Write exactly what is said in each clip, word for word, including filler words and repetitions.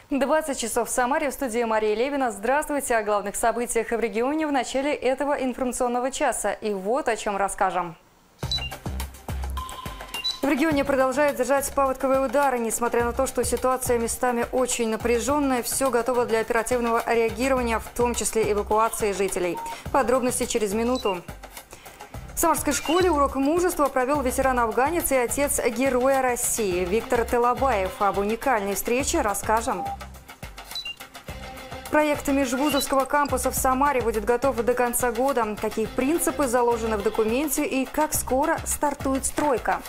двадцать часов в Самаре, в студии Мария Левина. Здравствуйте. О главных событиях в регионе в начале этого информационного часа. И вот о чем расскажем. В регионе продолжают держать паводковые удары. Несмотря на то, что ситуация местами очень напряженная, все готово для оперативного реагирования, в том числе эвакуации жителей. Подробности через минуту. В Самарской школе урок мужества провел ветеран-афганец и отец Героя России Виктор Телабаев. Об уникальной встрече расскажем. Проект межвузовского кампуса в Самаре будет готов до конца года. Какие принципы заложены в документе и как скоро стартует стройка?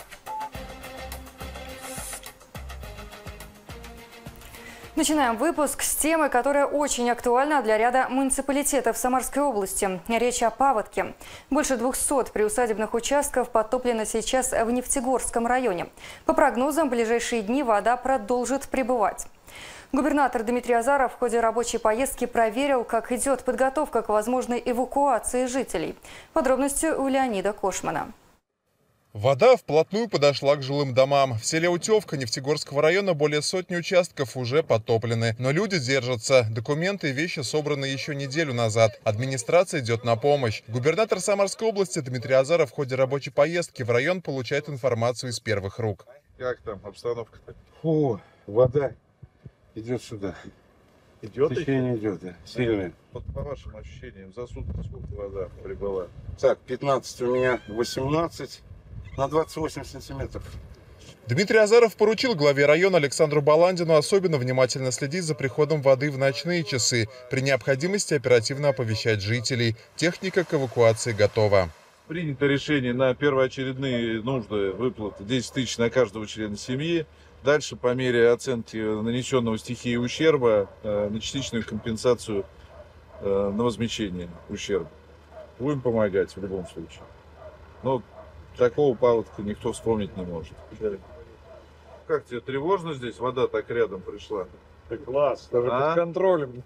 Начинаем выпуск с темы, которая очень актуальна для ряда муниципалитетов Самарской области. Речь о паводке. Больше двухсот приусадебных участков подтоплено сейчас в Нефтегорском районе. По прогнозам, в ближайшие дни вода продолжит прибывать. Губернатор Дмитрий Азаров в ходе рабочей поездки проверил, как идет подготовка к возможной эвакуации жителей. Подробности у Леонида Кошмана. Вода вплотную подошла к жилым домам. В селе Утевка Нефтегорского района более сотни участков уже подтоплены. Но люди держатся. Документы и вещи собраны еще неделю назад. Администрация идет на помощь. Губернатор Самарской области Дмитрий Азаров в ходе рабочей поездки в район получает информацию из первых рук. Как там обстановка-то? Фу, вода идет сюда. Идет? Течение идет, да, сильное. Вот по вашим ощущениям, за сутки сколько вода прибыла? Так, пятнадцать у меня, восемнадцать. На двадцать восемь сантиметров. Дмитрий Азаров поручил главе района Александру Баландину особенно внимательно следить за приходом воды в ночные часы. При необходимости оперативно оповещать жителей. Техника к эвакуации готова. Принято решение на первоочередные нужды выплаты десять тысяч на каждого члена семьи. Дальше, по мере оценки нанесенного стихией ущерба, на частичную компенсацию на возмещение ущерба. Будем помогать в любом случае. Но такого паводка никто вспомнить не может. Как тебе тревожно здесь? Вода так рядом пришла. Да класс, даже а? под контролем.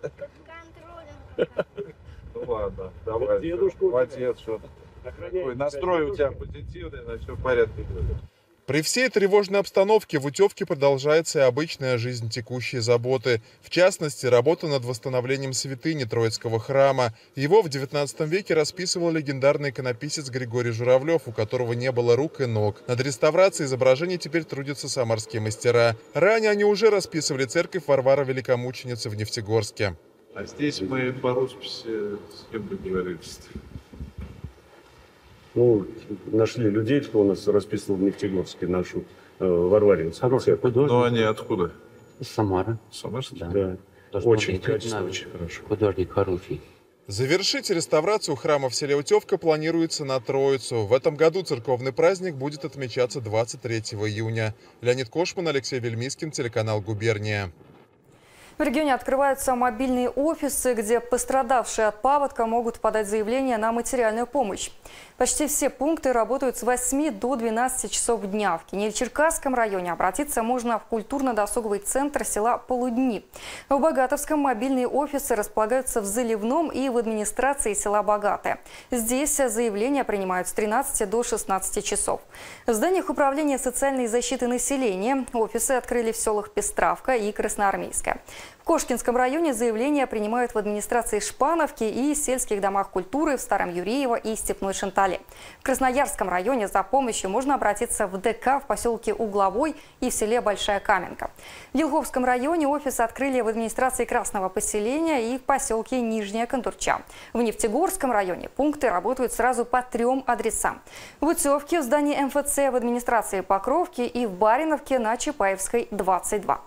Ну ладно, давай. Дедушку. Молодец, что такой настрой у тебя позитивный, значит, все в порядке будет. При всей тревожной обстановке в Утевке продолжается и обычная жизнь, текущие заботы. В частности, работа над восстановлением святыни Троицкого храма. Его в девятнадцатом веке расписывал легендарный иконописец Григорий Журавлев, у которого не было рук и ног. Над реставрацией изображений теперь трудятся самарские мастера. Ранее они уже расписывали церковь Варвары Великомученицы в Нефтегорске. А здесь мы по росписи с кем договорились? Ну, нашли людей, кто у нас расписывал в Нефтегорске нашу э, Варваринскую. Хороший художник. Ну, они откуда? Из Самары. Самарские? Да. Да. Очень качественно, очень хорошо. Художник хороший. Завершить реставрацию храма в селе Утевка планируется на Троицу. В этом году церковный праздник будет отмечаться двадцать третьего июня. Леонид Кошман, Алексей Вельмискин, телеканал «Губерния». В регионе открываются мобильные офисы, где пострадавшие от паводка могут подать заявление на материальную помощь. Почти все пункты работают с восьми до двенадцати часов дня. В Кинель-Черкасском районе обратиться можно в культурно-досуговый центр села Полудни. В Богатовском мобильные офисы располагаются в Заливном и в администрации села Богатое. Здесь заявления принимают с тринадцати до шестнадцати часов. В зданиях управления социальной защиты населения офисы открыли в селах Пестравка и Красноармейская. В Кошкинском районе заявления принимают в администрации Шпановки и сельских домах культуры в Старом Юрьево и Степной Шантале. В Красноярском районе за помощью можно обратиться в ДК в поселке Угловой и в селе Большая Каменка. В Елховском районе офис открыли в администрации Красного поселения и в поселке Нижняя Кондурча. В Нефтегорском районе пункты работают сразу по трем адресам. В Утевке в здании эм эф цэ в администрации Покровки и в Бариновке на Чапаевской двадцать два.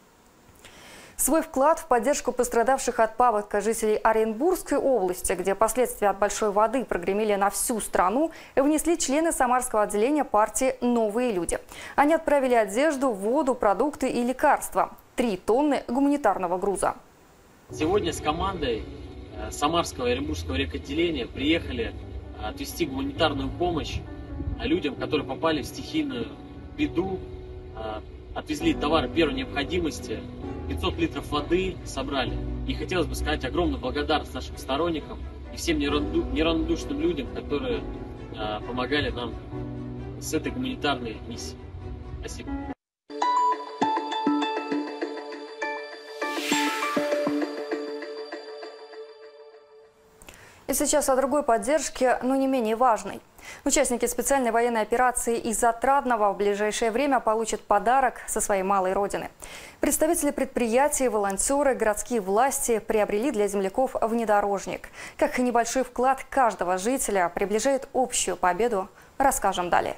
Свой вклад в поддержку пострадавших от паводка жителей Оренбургской области, где последствия от большой воды прогремели на всю страну, внесли члены Самарского отделения партии «Новые люди». Они отправили одежду, воду, продукты и лекарства. Три тонны гуманитарного груза. Сегодня с командой Самарского и Оренбургского рекотделения приехали отвезти гуманитарную помощь людям, которые попали в стихийную беду. Отвезли товары первой необходимости, пятьсот литров воды собрали. И хотелось бы сказать огромную благодарность нашим сторонникам и всем неравнодушным людям, которые э, помогали нам с этой гуманитарной миссией. Спасибо. И сейчас о другой поддержке, но не менее важной. Участники специальной военной операции из Отрадного в ближайшее время получат подарок со своей малой родины. Представители предприятий, волонтеры, городские власти приобрели для земляков внедорожник. Как и небольшой вклад каждого жителя приближает общую победу, расскажем далее.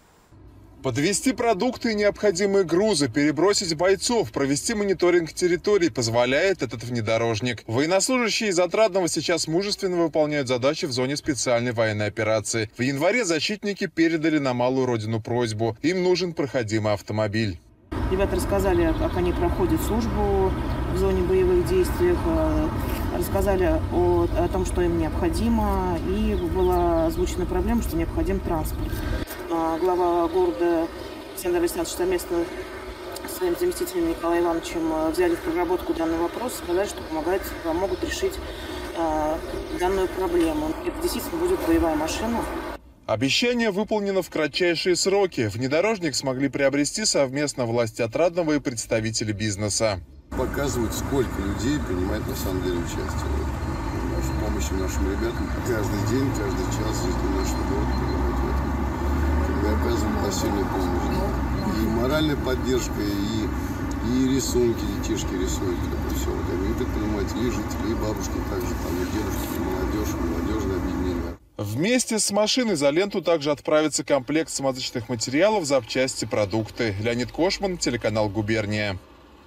Подвезти продукты и необходимые грузы, перебросить бойцов, провести мониторинг территорий позволяет этот внедорожник. Военнослужащие из Отрадного сейчас мужественно выполняют задачи в зоне специальной военной операции. В январе защитники передали на малую родину просьбу. Им нужен проходимый автомобиль. Ребята рассказали, как они проходят службу в зоне боевых действий, рассказали о, о том, что им необходимо, и была озвучена проблема, что необходим транспорт. Глава города Александр Александрович совместно с своим заместителем Николаем Ивановичем взяли в проработку данный вопрос, сказали, что помогают, помогут решить э, данную проблему. Это действительно будет боевая машина. Обещание выполнено в кратчайшие сроки. Внедорожник смогли приобрести совместно власти Отрадного и представители бизнеса. Показывают, сколько людей принимает на самом деле участие в нашей помощи нашим ребятам. Каждый день, каждый час жители нашего города принимают в этом. Когда оказывают посильную помощь. И моральная поддержка, и, и рисунки, детишки рисуют. Это все. Вот, и предприниматели, и жители, и бабушки также, там, и дедушки, и молодежь, и молодежное объединение. Вместе с машиной за ленту также отправится комплект смазочных материалов, запчасти, продукты. Леонид Кошман, телеканал «Губерния».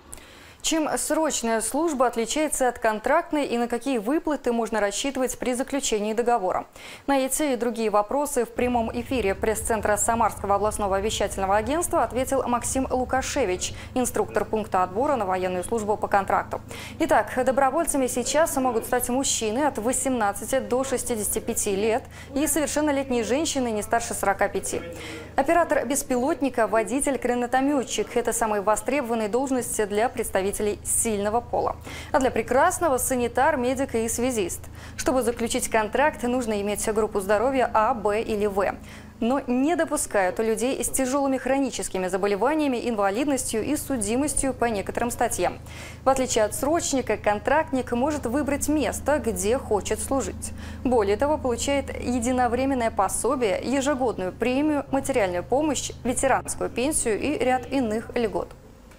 Чем срочная служба отличается от контрактной и на какие выплаты можно рассчитывать при заключении договора? На эти и другие вопросы в прямом эфире пресс-центра Самарского областного вещательного агентства ответил Максим Лукашевич, инструктор пункта отбора на военную службу по контракту. Итак, добровольцами сейчас могут стать мужчины от восемнадцати до шестидесяти пяти лет и совершеннолетние женщины не старше сорока пяти. Оператор беспилотника, водитель, гранатометчик – это самые востребованные должности для представителей сильного пола. А для прекрасного – санитар, медик и связист. Чтобы заключить контракт, нужно иметь группу здоровья А, Б или В. Но не допускают людей с тяжелыми хроническими заболеваниями, инвалидностью и судимостью по некоторым статьям. В отличие от срочника, контрактник может выбрать место, где хочет служить. Более того, получает единовременное пособие, ежегодную премию, материальную помощь, ветеранскую пенсию и ряд иных льгот.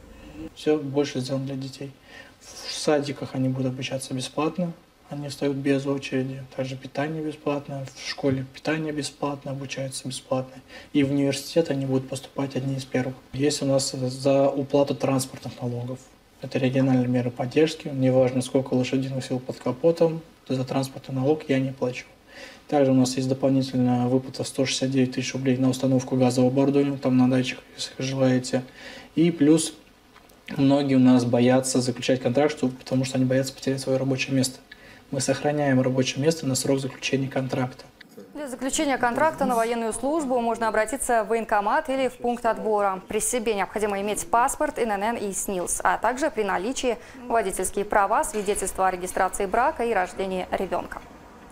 Все больше сделано для детей. В садиках они будут обучаться бесплатно, они встают без очереди. Также питание бесплатно, в школе питание бесплатно, обучаются бесплатно. И в университет они будут поступать одни из первых. Есть у нас за уплату транспортных налогов. Это региональные меры поддержки. Неважно, сколько лошадиных сил под капотом, за транспортный налог я не плачу. Также у нас есть дополнительная выплата сто шестьдесят девять тысяч рублей на установку газового оборудования, там на датчиках, если желаете. И плюс многие у нас боятся заключать контракт, потому что они боятся потерять свое рабочее место. Мы сохраняем рабочее место на срок заключения контракта. Для заключения контракта на военную службу можно обратиться в военкомат или в пункт отбора. При себе необходимо иметь паспорт, эн эн эн и СНИЛС, а также при наличии водительские права, свидетельства о регистрации брака и рождении ребенка.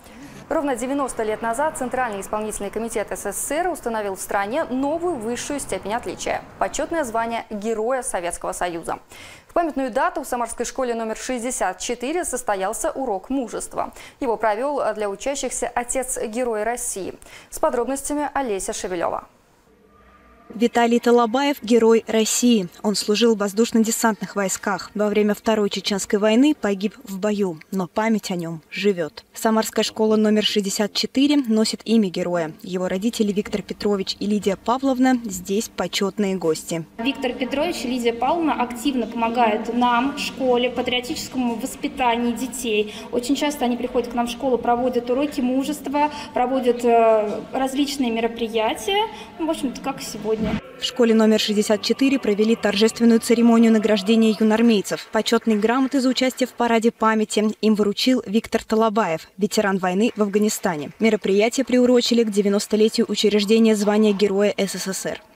Ровно девяносто лет назад Центральный исполнительный комитет эс эс эс эр установил в стране новую высшую степень отличия – почетное звание Героя Советского Союза. В памятную дату в Самарской школе номер шестьдесят четыре состоялся урок мужества. Его провел для учащихся отец Героя России. С подробностями Олеся Шевелева. Виталий Талабаев – герой России. Он служил в воздушно-десантных войсках. Во время Второй Чеченской войны погиб в бою, но память о нем живет. Самарская школа номер шестьдесят четыре носит имя героя. Его родители Виктор Петрович и Лидия Павловна здесь почетные гости. Виктор Петрович и Лидия Павловна активно помогают нам, школе, патриотическому воспитанию детей. Очень часто они приходят к нам в школу, проводят уроки мужества, проводят э, различные мероприятия, ну, в общем-то, как и сегодня. В школе номер шестьдесят четыре провели торжественную церемонию награждения юнармейцев. Почетные грамоты за участие в параде памяти им вручил Виктор Талабаев, ветеран войны в Афганистане. Мероприятие приурочили к девяностолетию учреждения звания Героя эс эс эс эр.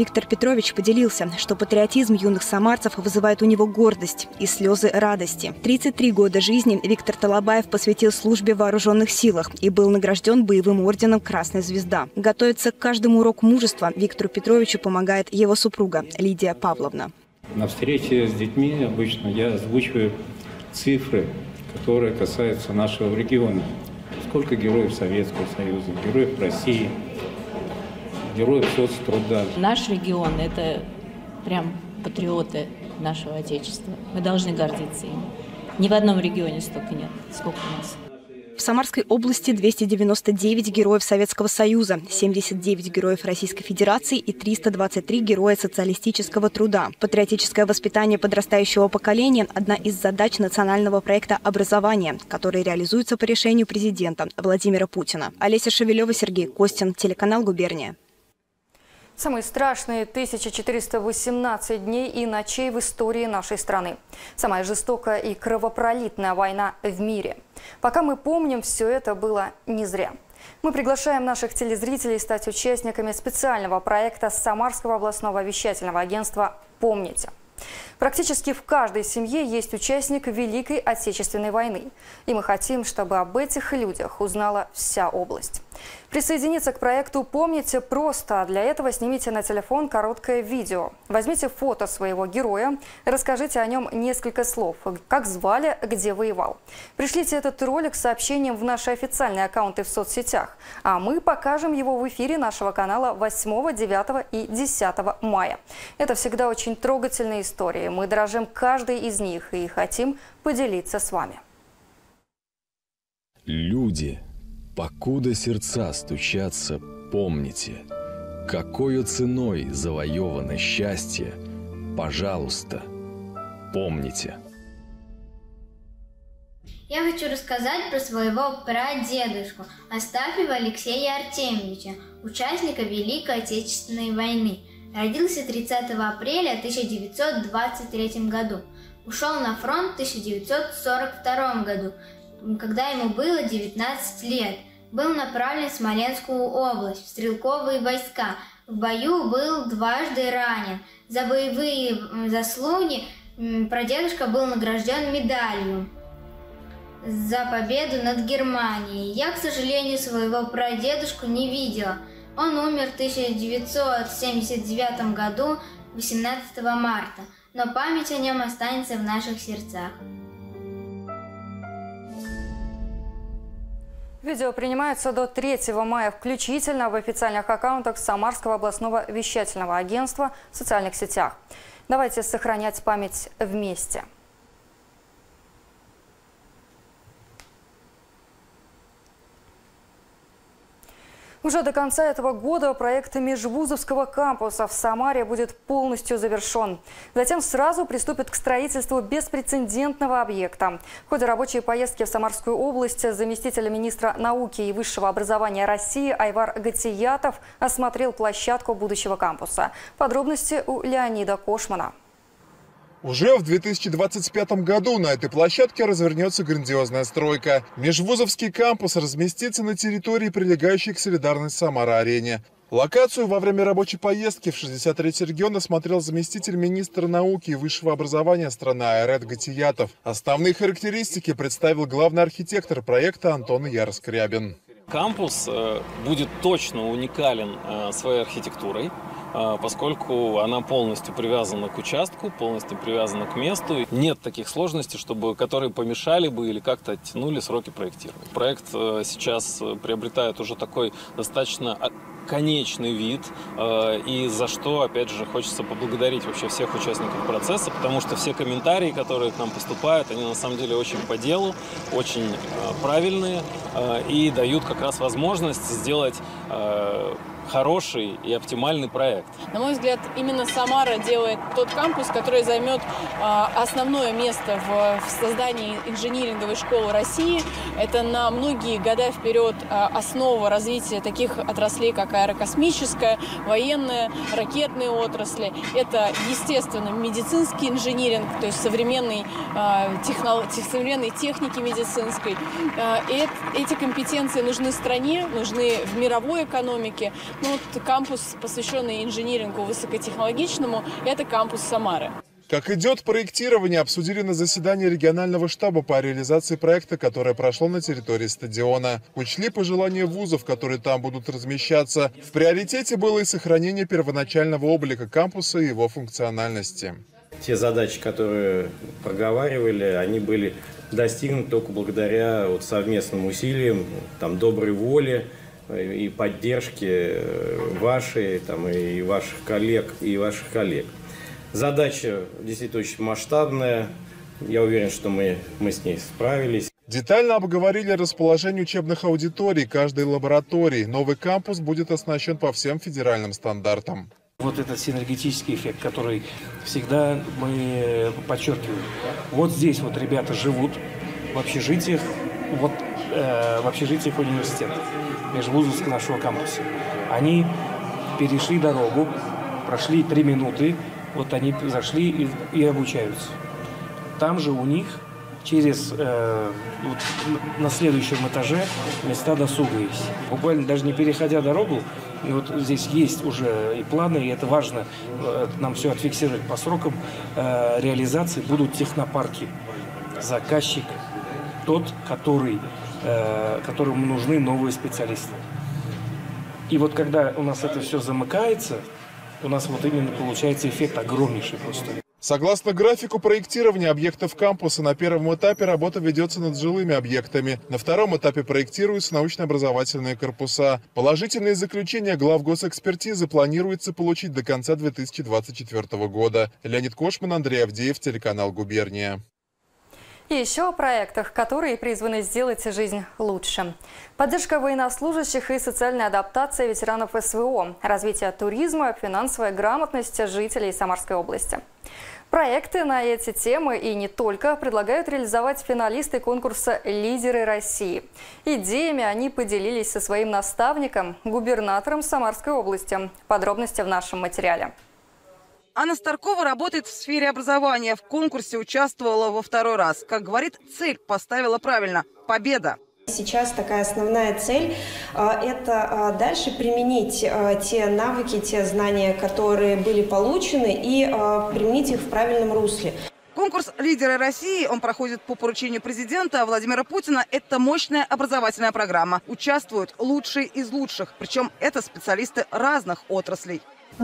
Виктор Петрович поделился, что патриотизм юных самарцев вызывает у него гордость и слезы радости. тридцать три года жизни Виктор Талабаев посвятил службе в вооруженных силах и был награжден боевым орденом «Красная звезда». Готовиться к каждому уроку мужества Виктору Петровичу помогает его супруга Лидия Павловна. На встрече с детьми обычно я озвучиваю цифры, которые касаются нашего региона. Сколько героев Советского Союза, героев России, героев соцтруда. Наш регион – это прям патриоты нашего Отечества. Мы должны гордиться им. Ни в одном регионе столько нет, сколько у нас. В Самарской области двести девяносто девять героев Советского Союза, семьдесят девять героев Российской Федерации и триста двадцать три героя социалистического труда. Патриотическое воспитание подрастающего поколения – одна из задач национального проекта образования, который реализуется по решению президента Владимира Путина. Олеся Шевелева, Сергей Костин, телеканал «Губерния». Самые страшные тысяча четыреста восемнадцать дней и ночей в истории нашей страны. Самая жестокая и кровопролитная война в мире. Пока мы помним, все это было не зря. Мы приглашаем наших телезрителей стать участниками специального проекта Самарского областного вещательного агентства «Помните». Практически в каждой семье есть участник Великой Отечественной войны. И мы хотим, чтобы об этих людях узнала вся область. Присоединиться к проекту «Помните» просто. Для этого снимите на телефон короткое видео. Возьмите фото своего героя, расскажите о нем несколько слов. Как звали, где воевал. Пришлите этот ролик с сообщением в наши официальные аккаунты в соцсетях. А мы покажем его в эфире нашего канала восьмого, девятого и десятого мая. Это всегда очень трогательные истории. Мы дорожим каждой из них и хотим поделиться с вами. Люди, покуда сердца стучатся, помните, какою ценой завоевано счастье, пожалуйста, помните. Я хочу рассказать про своего прадедушку Астафьева Алексея Артемьевича, участника Великой Отечественной войны. Родился тридцатого апреля тысяча девятьсот двадцать третьем году. Ушел на фронт в тысяча девятьсот сорок втором году, когда ему было девятнадцать лет. Был направлен в Смоленскую область, в стрелковые войска. В бою был дважды ранен. За боевые заслуги прадедушка был награжден медалью за победу над Германией. Я, к сожалению, своего прадедушку не видела. Он умер в тысяча девятьсот семьдесят девятом году, восемнадцатого марта, но память о нем останется в наших сердцах. Видео принимается до третьего мая включительно в официальных аккаунтах Самарского областного вещательного агентства в социальных сетях. Давайте сохранять память вместе. Уже до конца этого года проект межвузовского кампуса в Самаре будет полностью завершен. Затем сразу приступит к строительству беспрецедентного объекта. В ходе рабочей поездки в Самарскую область заместитель министра науки и высшего образования России Айвар Гатиятов осмотрел площадку будущего кампуса. Подробности у Леонида Кошмана. Уже в две тысячи двадцать пятом году на этой площадке развернется грандиозная стройка. Межвузовский кампус разместится на территории, прилегающей к Солидарной Самара-арене. Локацию во время рабочей поездки в шестьдесят третий регион осмотрел заместитель министра науки и высшего образования страны Айрат Гатиятов. Основные характеристики представил главный архитектор проекта Антон Яроскрябин. Кампус будет точно уникален своей архитектурой, поскольку она полностью привязана к участку, полностью привязана к месту. Нет таких сложностей, чтобы, которые помешали бы или как-то оттянули сроки проектирования. Проект сейчас приобретает уже такой достаточно конечный вид, и за что, опять же, хочется поблагодарить вообще всех участников процесса, потому что все комментарии, которые к нам поступают, они на самом деле очень по делу, очень правильные и дают как раз возможность сделать хороший и оптимальный проект. На мой взгляд, именно Самара делает тот кампус, который займет э, основное место в, в создании инжиниринговой школы России. Это на многие года вперед э, основа развития таких отраслей, как аэрокосмическая, военная, ракетные отрасли. Это, естественно, медицинский инжиниринг, то есть современной, э, техно, современной техники медицинской. Э, и эти компетенции нужны стране, нужны в мировой экономике. Ну, вот кампус, посвященный инжинирингу высокотехнологичному, это кампус Самары. Как идет проектирование, обсудили на заседании регионального штаба по реализации проекта, которое прошло на территории стадиона. Учли пожелания вузов, которые там будут размещаться. В приоритете было и сохранение первоначального облика кампуса и его функциональности. Те задачи, которые проговаривали, они были достигнуты только благодаря вот совместным усилиям, там, доброй воле и поддержке вашей, там, и ваших коллег, и ваших коллег. Задача действительно очень масштабная. Я уверен, что мы, мы с ней справились. Детально обговорили расположение учебных аудиторий каждой лаборатории. Новый кампус будет оснащен по всем федеральным стандартам. Вот этот синергетический эффект, который всегда мы подчеркиваем. Вот здесь вот ребята живут в общежитиях, вот э, в общежитиях университета, межвузовского нашего кампуса. Они перешли дорогу, прошли три минуты. Вот они зашли и, и обучаются. Там же у них через э, вот, на следующем этаже места досуга есть. Буквально даже не переходя дорогу, и вот здесь есть уже и планы, и это важно э, нам все отфиксировать по срокам э, реализации. Будут технопарки. Заказчик тот, который, э, которому нужны новые специалисты. И вот когда у нас это все замыкается, у нас вот именно получается эффект огромнейший просто. Согласно графику проектирования объектов кампуса, на первом этапе работа ведется над жилыми объектами. На втором этапе проектируются научно-образовательные корпуса. Положительные заключения глав госэкспертизы планируется получить до конца две тысячи двадцать четвёртого года. Леонид Кошман, Андрей Авдеев, телеканал «Губерния». И еще о проектах, которые призваны сделать жизнь лучше. Поддержка военнослужащих и социальная адаптация ветеранов эс вэ о, развитие туризма, финансовая грамотность жителей Самарской области. Проекты на эти темы и не только предлагают реализовать финалисты конкурса «Лидеры России». Идеями они поделились со своим наставником, губернатором Самарской области. Подробности в нашем материале. Анна Старкова работает в сфере образования. В конкурсе участвовала во второй раз. Как говорит, цель поставила правильно – победа. Сейчас такая основная цель – это дальше применить те навыки, те знания, которые были получены, и применить их в правильном русле. Конкурс «Лидеры России», он проходит по поручению президента Владимира Путина. Это мощная образовательная программа. Участвуют лучшие из лучших. Причем это специалисты разных отраслей.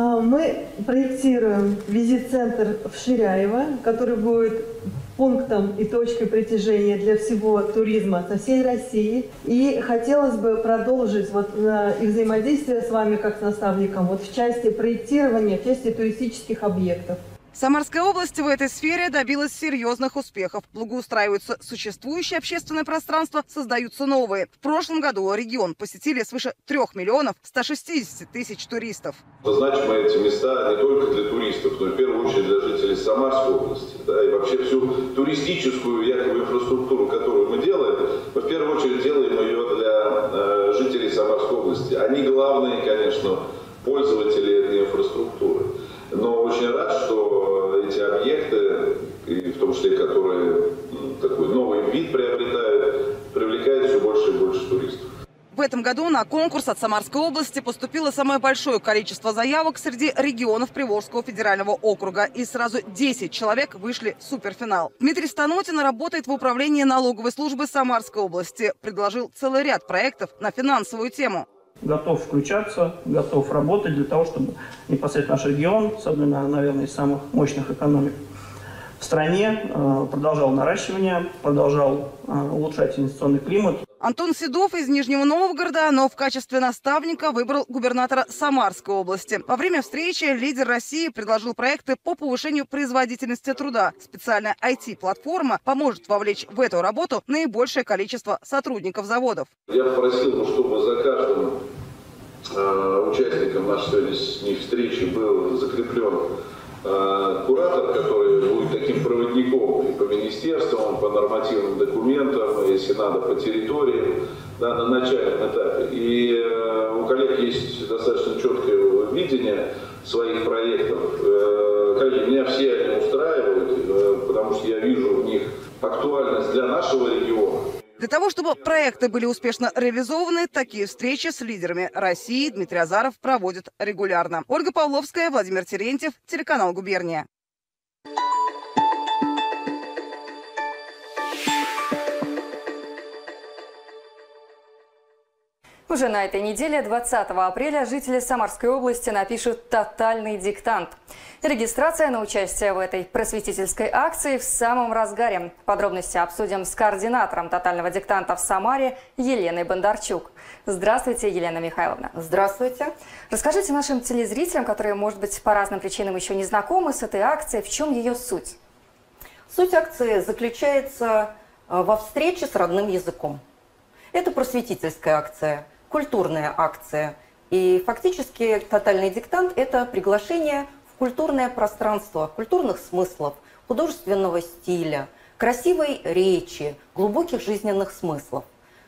Мы проектируем визит-центр в Ширяево, который будет пунктом и точкой притяжения для всего туризма со всей России. И хотелось бы продолжить вот их взаимодействие с вами как с наставником вот в части проектирования, в части туристических объектов. Самарская область в этой сфере добилась серьезных успехов. Благоустраиваются существующие общественные пространства, создаются новые. В прошлом году регион посетили свыше трех миллионов ста шестидесяти тысяч туристов. Значимы эти места не только для туристов, но и в первую очередь для жителей Самарской области. Да, и вообще всю туристическую якобы инфраструктуру, которую мы делаем, мы в первую очередь делаем ее для э, жителей Самарской области. Они главные, конечно, пользователи этой инфраструктуры. Но очень рад, что эти объекты, и в том числе которые ну, такой новый вид приобретают, привлекают все больше и больше туристов. В этом году на конкурс от Самарской области поступило самое большое количество заявок среди регионов Приволжского федерального округа. И сразу десять человек вышли в суперфинал. Дмитрий Станотин работает в управлении налоговой службы Самарской области. Предложил целый ряд проектов на финансовую тему. Готов включаться, готов работать для того, чтобы непосредственно наш регион, с одной, наверное, из самых мощных экономик в стране, продолжал наращивание, продолжал улучшать инвестиционный климат. Антон Седов из Нижнего Новгорода, но в качестве наставника выбрал губернатора Самарской области. Во время встречи «Лидер России» предложил проекты по повышению производительности труда. Специальная ай ти-платформа поможет вовлечь в эту работу наибольшее количество сотрудников заводов. Я попросил, чтобы за каждым э, участником нашей сегодняшней встречи был закреплен куратор, который будет таким проводником и по министерствам, по нормативным документам, если надо, по территории, да, на начальном этапе. И э, у коллег есть достаточно четкое видение своих проектов. Э, коллеги, меня все они устраивают, э, потому что я вижу в них актуальность для нашего региона. Для того, чтобы проекты были успешно реализованы, такие встречи с лидерами России Дмитрий Азаров проводит регулярно. Ольга Павловская, Владимир Терентьев, телеканал «Губерния». Уже на этой неделе, двадцатого апреля, жители Самарской области напишут тотальный диктант. Регистрация на участие в этой просветительской акции в самом разгаре. Подробности обсудим с координатором тотального диктанта в Самаре Еленой Бондарчук. Здравствуйте, Елена Михайловна. Здравствуйте. Расскажите нашим телезрителям, которые, может быть, по разным причинам еще не знакомы с этой акцией, в чем ее суть? Суть акции заключается во встрече с родным языком. Это просветительская акция, культурная акция. И фактически тотальный диктант – это приглашение в культурное пространство, культурных смыслов, художественного стиля, красивой речи, глубоких жизненных смыслов.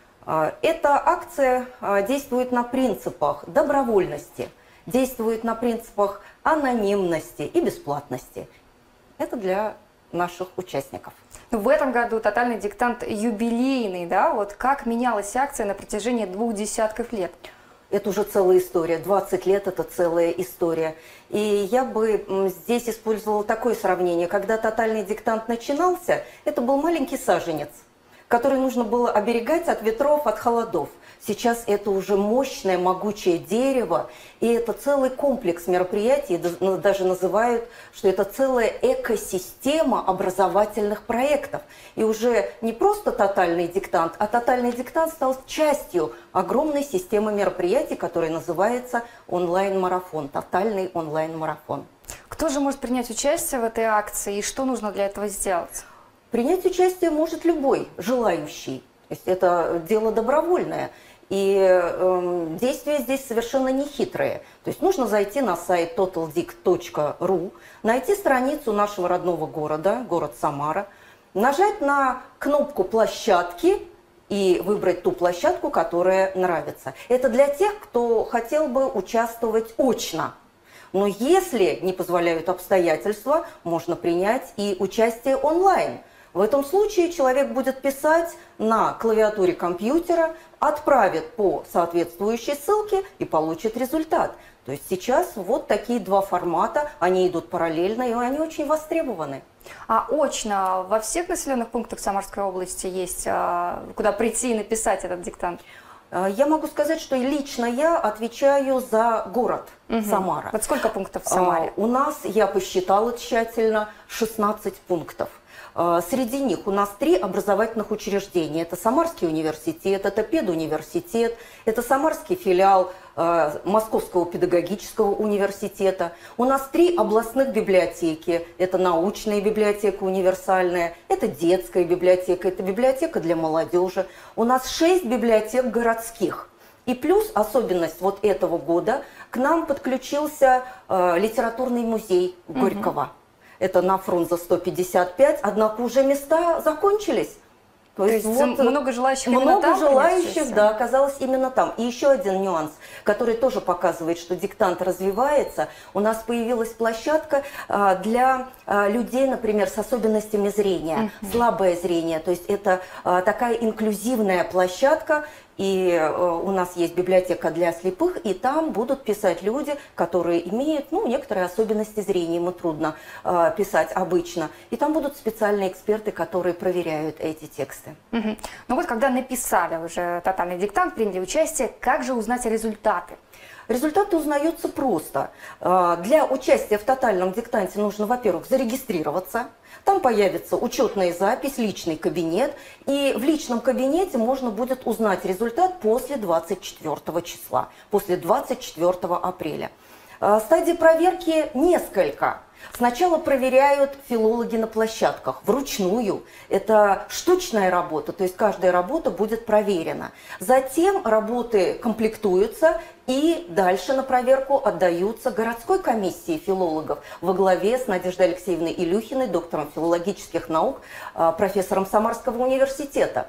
Эта акция действует на принципах добровольности, действует на принципах анонимности и бесплатности. Это для наших участников. В этом году тотальный диктант юбилейный, да? Вот как менялась акция на протяжении двух десятков лет? Это уже целая история. двадцать лет – это целая история. И я бы здесь использовала такое сравнение. Когда тотальный диктант начинался, это был маленький саженец, который нужно было оберегать от ветров, от холодов. Сейчас это уже мощное, могучее дерево, и это целый комплекс мероприятий, даже называют, что это целая экосистема образовательных проектов. И уже не просто тотальный диктант, а тотальный диктант стал частью огромной системы мероприятий, которая называется онлайн-марафон, тотальный онлайн-марафон. Кто же может принять участие в этой акции и что нужно для этого сделать? Принять участие может любой желающий. То есть это дело добровольное. И э, действия здесь совершенно не хитрые. То есть нужно зайти на сайт тотал дикт точка ру, найти страницу нашего родного города, город Самара, нажать на кнопку площадки и выбрать ту площадку, которая нравится. Это для тех, кто хотел бы участвовать очно. Но если не позволяют обстоятельства, можно принять и участие онлайн. В этом случае человек будет писать на клавиатуре компьютера, отправит по соответствующей ссылке и получит результат. То есть сейчас вот такие два формата, они идут параллельно, и они очень востребованы. А очно во всех населенных пунктах Самарской области есть, куда прийти и написать этот диктант? Я могу сказать, что лично я отвечаю за город угу. Самара. Вот сколько пунктов в Самаре? У нас, я посчитала тщательно, шестнадцать пунктов. Среди них у нас три образовательных учреждения. Это Самарский университет, это педуниверситет, это Самарский филиал э, Московского педагогического университета. У нас три областных библиотеки. Это научная библиотека универсальная, это детская библиотека, это библиотека для молодежи. У нас шесть библиотек городских. И плюс особенность вот этого года, к нам подключился э, литературный музей Горького. Угу. Это на Фрунзе сто пятьдесят пять, однако уже места закончились. То, То есть, есть вот много желающих много именно там желающих, да, оказалось именно там. И еще один нюанс, который тоже показывает, что диктант развивается. У нас появилась площадка а, для а, людей, например, с особенностями зрения, uh-huh. слабое зрение. То есть это а, такая инклюзивная площадка. И э, у нас есть библиотека для слепых, и там будут писать люди, которые имеют, ну, некоторые особенности зрения, ему трудно э, писать обычно. И там будут специальные эксперты, которые проверяют эти тексты. Угу. Ну вот когда написали уже тотальный диктант, приняли участие, как же узнать результаты? Результаты узнаются просто. Для участия в тотальном диктанте нужно, во-первых, зарегистрироваться. Там появится учетная запись, личный кабинет. И в личном кабинете можно будет узнать результат после двадцать четвёртого числа, после двадцать четвёртого апреля. Стадии проверки несколько. Сначала проверяют филологи на площадках вручную. Это штучная работа, то есть каждая работа будет проверена. Затем работы комплектуются и дальше на проверку отдаются городской комиссии филологов во главе с Надеждой Алексеевной Илюхиной, доктором филологических наук, профессором Самарского университета.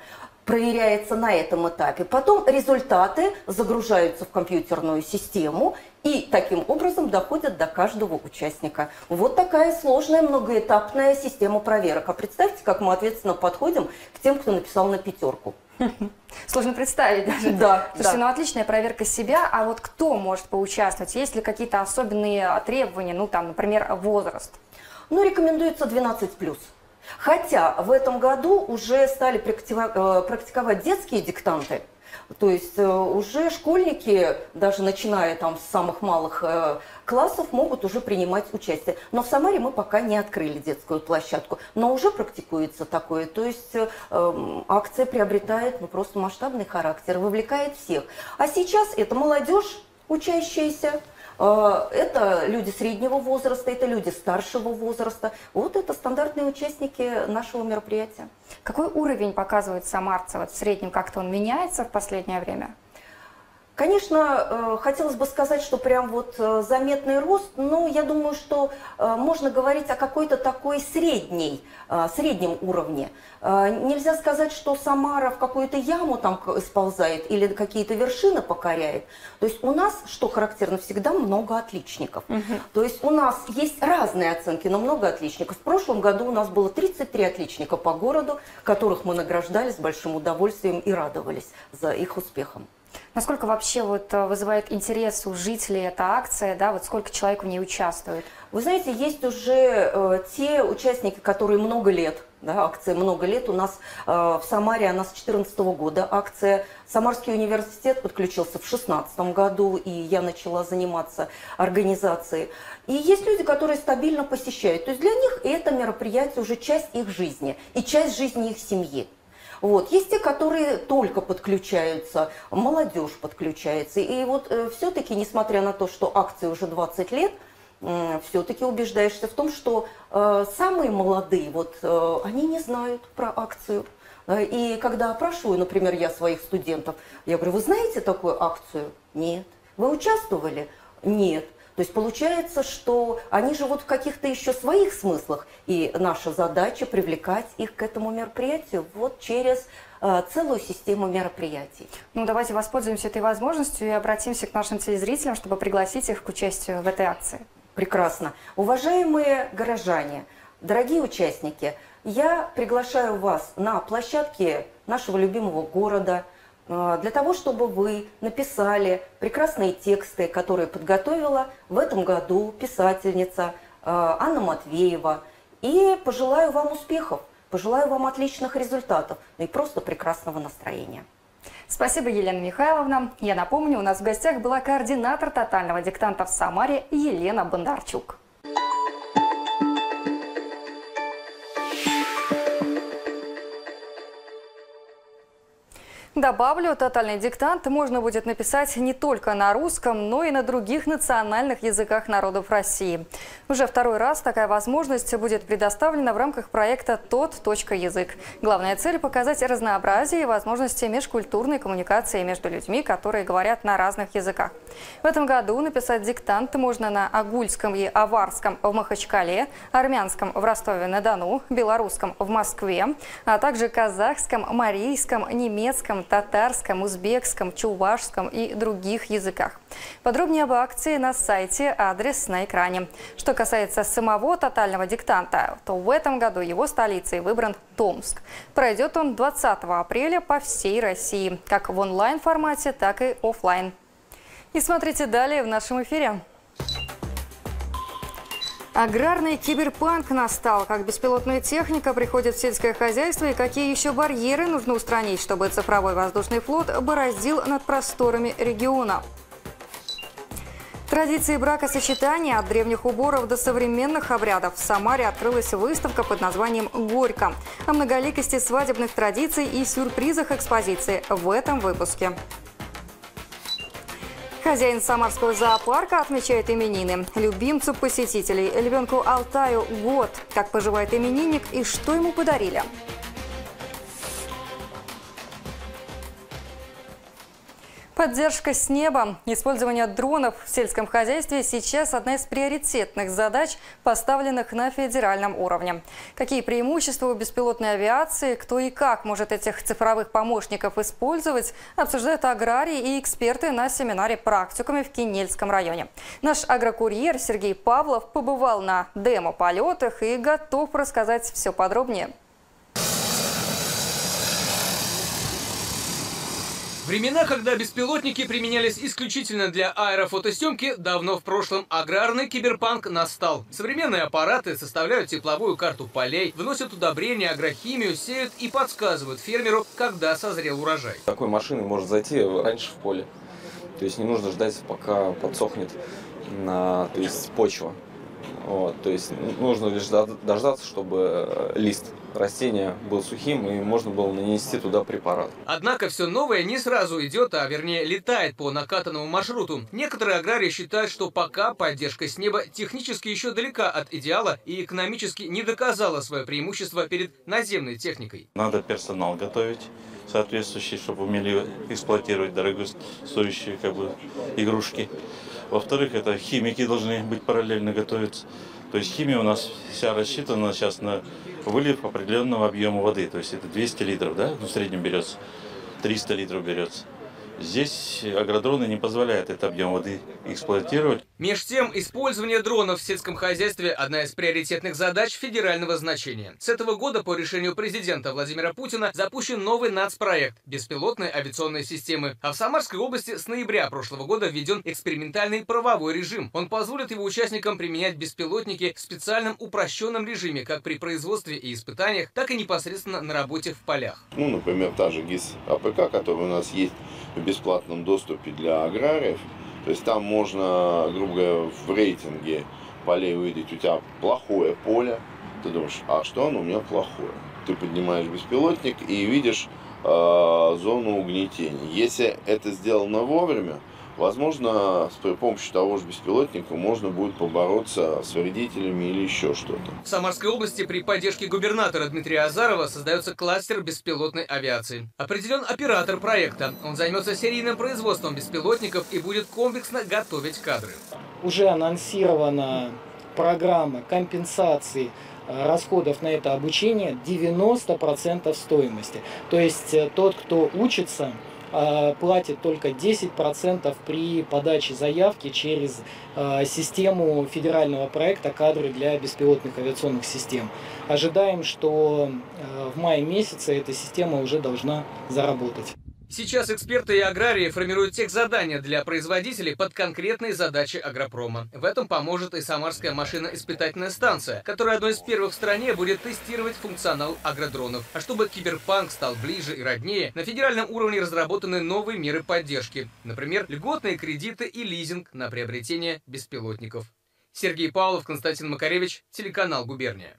проверяется на этом этапе. Потом результаты загружаются в компьютерную систему и таким образом доходят до каждого участника. Вот такая сложная многоэтапная система проверок. А представьте, как мы ответственно подходим к тем, кто написал на пятерку. Сложно представить даже. Да. Слушайте, да. ну отличная проверка себя, а вот кто может поучаствовать? Есть ли какие-то особенные требования, ну там, например, возраст? Ну, рекомендуется двенадцать плюс. Хотя в этом году уже стали практиковать детские диктанты. То есть уже школьники, даже начиная там с самых малых классов, могут уже принимать участие. Но в Самаре мы пока не открыли детскую площадку. Но уже практикуется такое. То есть э, акция приобретает ну, просто масштабный характер, вовлекает всех. А сейчас это молодежь учащаяся. Это люди среднего возраста, это люди старшего возраста. Вот это стандартные участники нашего мероприятия. Какой уровень показывает самарцы? Вот в среднем как-то он меняется в последнее время? Конечно, хотелось бы сказать, что прям вот заметный рост, но я думаю, что можно говорить о какой-то такой средней, среднем уровне. Нельзя сказать, что Самара в какую-то яму там сползает или какие-то вершины покоряет. То есть у нас, что характерно, всегда много отличников. Угу. То есть у нас есть разные оценки, но много отличников. В прошлом году у нас было тридцать три отличника по городу, которых мы награждали с большим удовольствием и радовались за их успехом. Насколько вообще вот вызывает интерес у жителей эта акция, да, вот сколько человек в ней участвует? Вы знаете, есть уже э, те участники, которые много лет, да, акция много лет. У нас э, в Самаре она с две тысячи четырнадцатого года акция. Самарский университет подключился в две тысячи шестнадцатом году, и я начала заниматься организацией. И есть люди, которые стабильно посещают. То есть для них это мероприятие уже часть их жизни и часть жизни их семьи. Вот. Есть те, которые только подключаются, молодежь подключается. И вот э, все-таки, несмотря на то, что акции уже двадцать лет, э, все-таки убеждаешься в том, что э, самые молодые, вот, э, они не знают про акцию. И когда опрашиваю, например, я своих студентов, я говорю, вы знаете такую акцию? Нет. Вы участвовали? Нет. То есть получается, что они живут в каких-то еще своих смыслах, и наша задача привлекать их к этому мероприятию вот через э, целую систему мероприятий. Ну давайте воспользуемся этой возможностью и обратимся к нашим телезрителям, чтобы пригласить их к участию в этой акции. Прекрасно. Уважаемые горожане, дорогие участники, я приглашаю вас на площадке нашего любимого города, для того, чтобы вы написали прекрасные тексты, которые подготовила в этом году писательница Анна Матвеева. И пожелаю вам успехов, пожелаю вам отличных результатов, ну и просто прекрасного настроения. Спасибо, Елена Михайловна. Я напомню, у нас в гостях была координатор тотального диктанта в Самаре Елена Бондарчук. Добавлю, тотальный диктант можно будет написать не только на русском, но и на других национальных языках народов России. Уже второй раз такая возможность будет предоставлена в рамках проекта тот.язык. Главная цель – показать разнообразие и возможности межкультурной коммуникации между людьми, которые говорят на разных языках. В этом году написать диктант можно на агульском и аварском в Махачкале, армянском в Ростове-на-Дону, белорусском в Москве, а также казахском, марийском, немецком, татарском, узбекском, чувашском и других языках. Подробнее об акции на сайте, адрес на экране. Что касается самого тотального диктанта, то в этом году его столицей выбран Томск. Пройдет он двадцатого апреля по всей России, как в онлайн-формате, так и офлайн. И смотрите далее в нашем эфире. Аграрный киберпанк настал. Как беспилотная техника приходит в сельское хозяйство и какие еще барьеры нужно устранить, чтобы цифровой воздушный флот бороздил над просторами региона. Традиции бракосочетания от древних уборов до современных обрядов. В Самаре открылась выставка под названием «Горько». О многоликости свадебных традиций и сюрпризах экспозиции в этом выпуске. Хозяин самарского зоопарка отмечает именины. Любимцу посетителей, львенку Алтаю, год. Как поживает именинник и что ему подарили. Поддержка с неба. Использование дронов в сельском хозяйстве сейчас одна из приоритетных задач, поставленных на федеральном уровне. Какие преимущества у беспилотной авиации, кто и как может этих цифровых помощников использовать, обсуждают аграрии и эксперты на семинаре практикуме в Кинельском районе. Наш агрокурьер Сергей Павлов побывал на демо-полетах и готов рассказать все подробнее. Времена, когда беспилотники применялись исключительно для аэрофотосъемки, давно в прошлом. Аграрный киберпанк настал. Современные аппараты составляют тепловую карту полей, вносят удобрения, агрохимию, сеют и подсказывают фермеру, когда созрел урожай. Такой машиной может зайти раньше в поле. То есть не нужно ждать, пока подсохнет на, то есть почва. Вот, то есть нужно лишь дождаться, чтобы лист растения был сухим и можно было нанести туда препарат. Однако все новое не сразу идет, а вернее летает по накатанному маршруту. Некоторые аграрии считают, что пока поддержка с неба технически еще далека от идеала и экономически не доказала свое преимущество перед наземной техникой. Надо персонал готовить соответствующий, чтобы умели эксплуатировать дорогостоящие как бы игрушки. Во-вторых, это химики должны быть параллельно готовиться. То есть химия у нас вся рассчитана сейчас на вылив определенного объема воды. То есть это двести литров, да, в среднем берется, триста литров берется. Здесь агродроны не позволяют этот объем воды эксплуатировать. Меж тем, использование дронов в сельском хозяйстве – одна из приоритетных задач федерального значения. С этого года по решению президента Владимира Путина запущен новый нацпроект – беспилотные авиационные системы. А в Самарской области с ноября прошлого года введен экспериментальный правовой режим. Он позволит его участникам применять беспилотники в специальном упрощенном режиме как при производстве и испытаниях, так и непосредственно на работе в полях. Ну, например, та же ГИС-АПК, которая у нас есть в бесплатном доступе для аграриев. То есть там можно, грубо говоря, в рейтинге полей увидеть, у тебя плохое поле. Ты думаешь, а что оно у меня плохое? Ты поднимаешь беспилотник и видишь э, зону угнетения. Если это сделано вовремя, возможно, при помощи того же беспилотника можно будет побороться с вредителями или еще что-то. В Самарской области при поддержке губернатора Дмитрия Азарова создается кластер беспилотной авиации. Определен оператор проекта. Он займется серийным производством беспилотников и будет комплексно готовить кадры. Уже анонсирована программа компенсации расходов на это обучение девяносто процентов стоимости. То есть тот, кто учится, платит только десять процентов при подаче заявки через э, систему федерального проекта «Кадры для беспилотных авиационных систем». Ожидаем, что э, в мае месяце эта система уже должна заработать. Сейчас эксперты и аграрии формируют техзадания для производителей под конкретные задачи агропрома. В этом поможет и Самарская машино-испытательная станция, которая одной из первых в стране будет тестировать функционал агродронов. А чтобы киберпанк стал ближе и роднее, на федеральном уровне разработаны новые меры поддержки. Например, льготные кредиты и лизинг на приобретение беспилотников. Сергей Павлов, Константин Макаревич, телеканал «Губерния».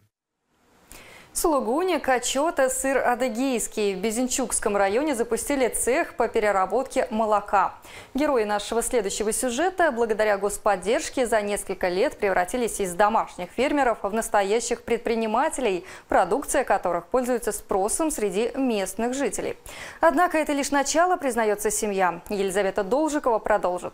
Сулугуни, Качета, сыр адыгейский. В Безенчукском районе запустили цех по переработке молока. Герои нашего следующего сюжета благодаря господдержке за несколько лет превратились из домашних фермеров в настоящих предпринимателей, продукция которых пользуется спросом среди местных жителей. Однако это лишь начало, признается семья. Елизавета Должикова продолжит.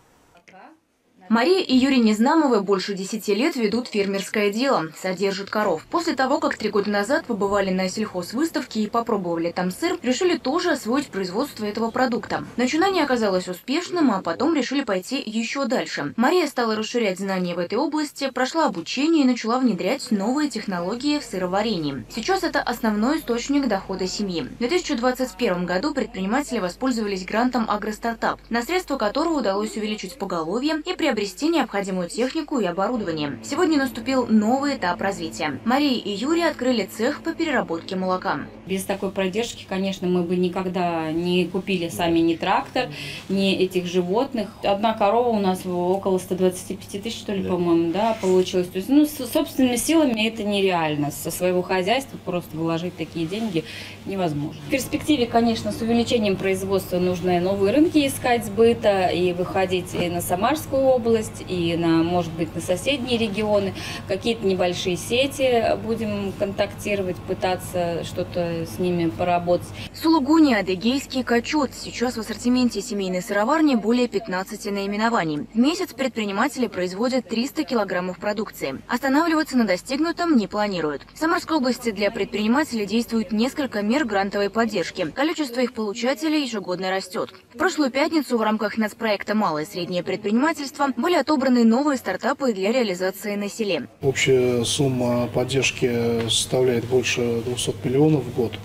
Мария и Юрий Незнамовы больше десяти лет ведут фермерское дело, содержат коров. После того, как три года назад побывали на сельхозвыставке и попробовали там сыр, решили тоже освоить производство этого продукта. Начинание оказалось успешным, а потом решили пойти еще дальше. Мария стала расширять знания в этой области, прошла обучение и начала внедрять новые технологии в сыроварении. Сейчас это основной источник дохода семьи. В две тысячи двадцать первом году предприниматели воспользовались грантом «Агростартап», на средства которого удалось увеличить поголовье и приобрести приобрести необходимую технику и оборудование. Сегодня наступил новый этап развития. Мария и Юрий открыли цех по переработке молока. Без такой поддержки, конечно, мы бы никогда не купили сами ни трактор, ни этих животных. Одна корова у нас около ста двадцати пяти тысяч, что ли, да. по-моему, да, получилось. То есть, ну, с собственными силами это нереально. Со своего хозяйства просто вложить такие деньги невозможно. В перспективе, конечно, с увеличением производства нужно новые рынки искать сбыта и выходить и на Самарскую область, область и, на, может быть, на соседние регионы. Какие-то небольшие сети будем контактировать, пытаться что-то с ними поработать. Сулугуни, адыгейский качот. Сейчас в ассортименте семейной сыроварни более пятнадцати наименований. В месяц предприниматели производят триста килограммов продукции. Останавливаться на достигнутом не планируют. В Самарской области для предпринимателей действует несколько мер грантовой поддержки. Количество их получателей ежегодно растет. В прошлую пятницу в рамках нацпроекта «Малое и среднее предпринимательство» были отобраны новые стартапы для реализации на селе. Общая сумма поддержки составляет больше двухсот миллионов в год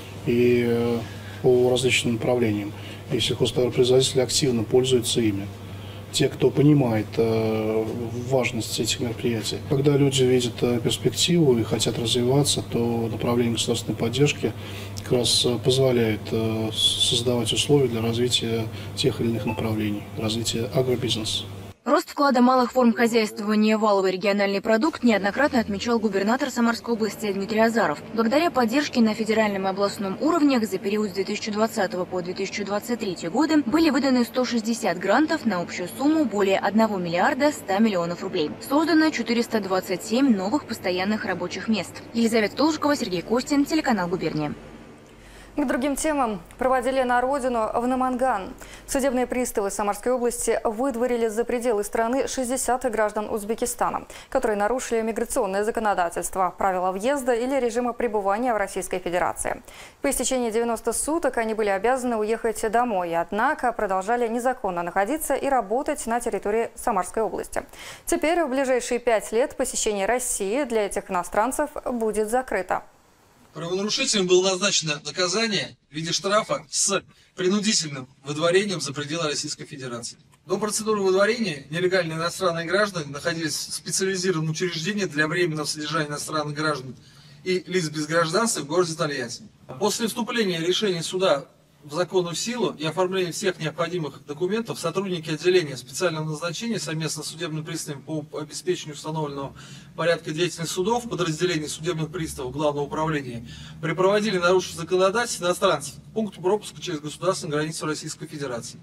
и по различным направлениям. И сельхозтоваропроизводители активно пользуются ими. Те, кто понимает э, важность этих мероприятий. Когда люди видят э, перспективу и хотят развиваться, то направление государственной поддержки как раз позволяет э, создавать условия для развития тех или иных направлений, развития агробизнеса. Рост вклада малых форм хозяйствования в валовый региональный продукт неоднократно отмечал губернатор Самарской области Дмитрий Азаров. Благодаря поддержке на федеральном и областном уровнях за период с две тысячи двадцатого по две тысячи двадцать третий годы были выданы сто шестьдесят грантов на общую сумму более одного миллиарда ста миллионов рублей. Создано четыреста двадцать семь новых постоянных рабочих мест. Елизавета Толжикова, Сергей Костин, телеканал «Губерния». К другим темам. Проводили на родину в Наманган. Судебные приставы Самарской области выдворили за пределы страны шестьдесят граждан Узбекистана, которые нарушили миграционное законодательство, правила въезда или режима пребывания в Российской Федерации. По истечении девяноста суток они были обязаны уехать домой, однако продолжали незаконно находиться и работать на территории Самарской области. Теперь в ближайшие пять лет посещение России для этих иностранцев будет закрыто. Правонарушителям было назначено наказание в виде штрафа с принудительным выдворением за пределы Российской Федерации. До процедуры выдворения нелегальные иностранные граждане находились в специализированном учреждении для временного содержания иностранных граждан и лиц без гражданства в городе Тольятти. После вступления решения суда в законную силу и оформления всех необходимых документов сотрудники отделения специального назначения совместно с судебным приставом по обеспечению установленного порядка деятельности судов подразделений судебных приставов Главного управления припроводили, нарушив законодательство, иностранцев к пункту пропуска через государственную границу Российской Федерации.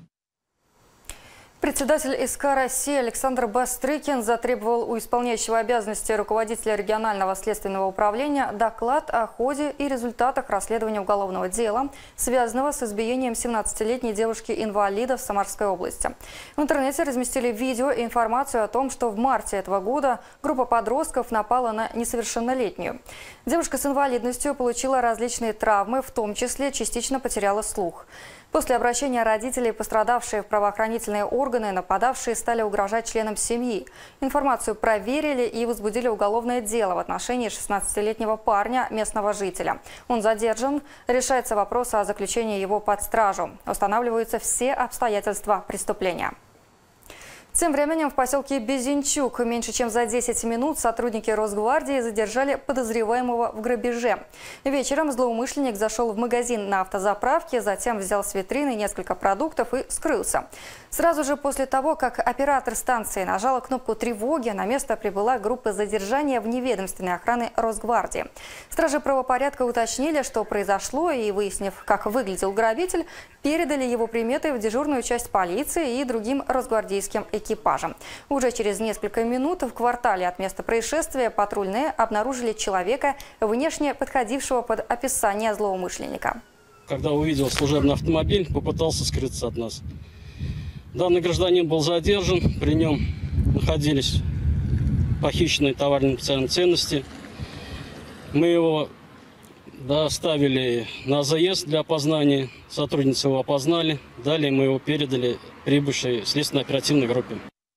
Председатель СК России Александр Бастрыкин затребовал у исполняющего обязанности руководителя регионального следственного управления доклад о ходе и результатах расследования уголовного дела, связанного с избиением семнадцатилетней девушки-инвалида в Самарской области. В интернете разместили видео и информацию о том, что в марте этого года группа подростков напала на несовершеннолетнюю. Девушка с инвалидностью получила различные травмы, в том числе частично потеряла слух. После обращения родителей, пострадавшие в правоохранительные органы, нападавшие стали угрожать членам семьи. Информацию проверили и возбудили уголовное дело в отношении шестнадцатилетнего парня, местного жителя. Он задержан. Решается вопрос о заключении его под стражу. Устанавливаются все обстоятельства преступления. Тем временем в поселке Безенчук меньше чем за десять минут сотрудники Росгвардии задержали подозреваемого в грабеже. Вечером злоумышленник зашел в магазин на автозаправке, затем взял с витрины несколько продуктов и скрылся. Сразу же после того, как оператор станции нажала кнопку тревоги, на место прибыла группа задержания вневедомственной охраны Росгвардии. Стражи правопорядка уточнили, что произошло, и, выяснив, как выглядел грабитель, передали его приметы в дежурную часть полиции и другим росгвардейским экипажам. Уже через несколько минут в квартале от места происшествия патрульные обнаружили человека, внешне подходившего под описание злоумышленника. Когда увидел служебный автомобиль, попытался скрыться от нас. Данный гражданин был задержан, при нем находились похищенные товарные специальные ценности. Мы его доставили на заезд для опознания, сотрудницы его опознали, далее мы его передали прибывшей следственно-оперативной группе.